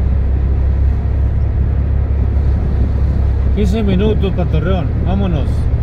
quince minutos para Torreón, vámonos.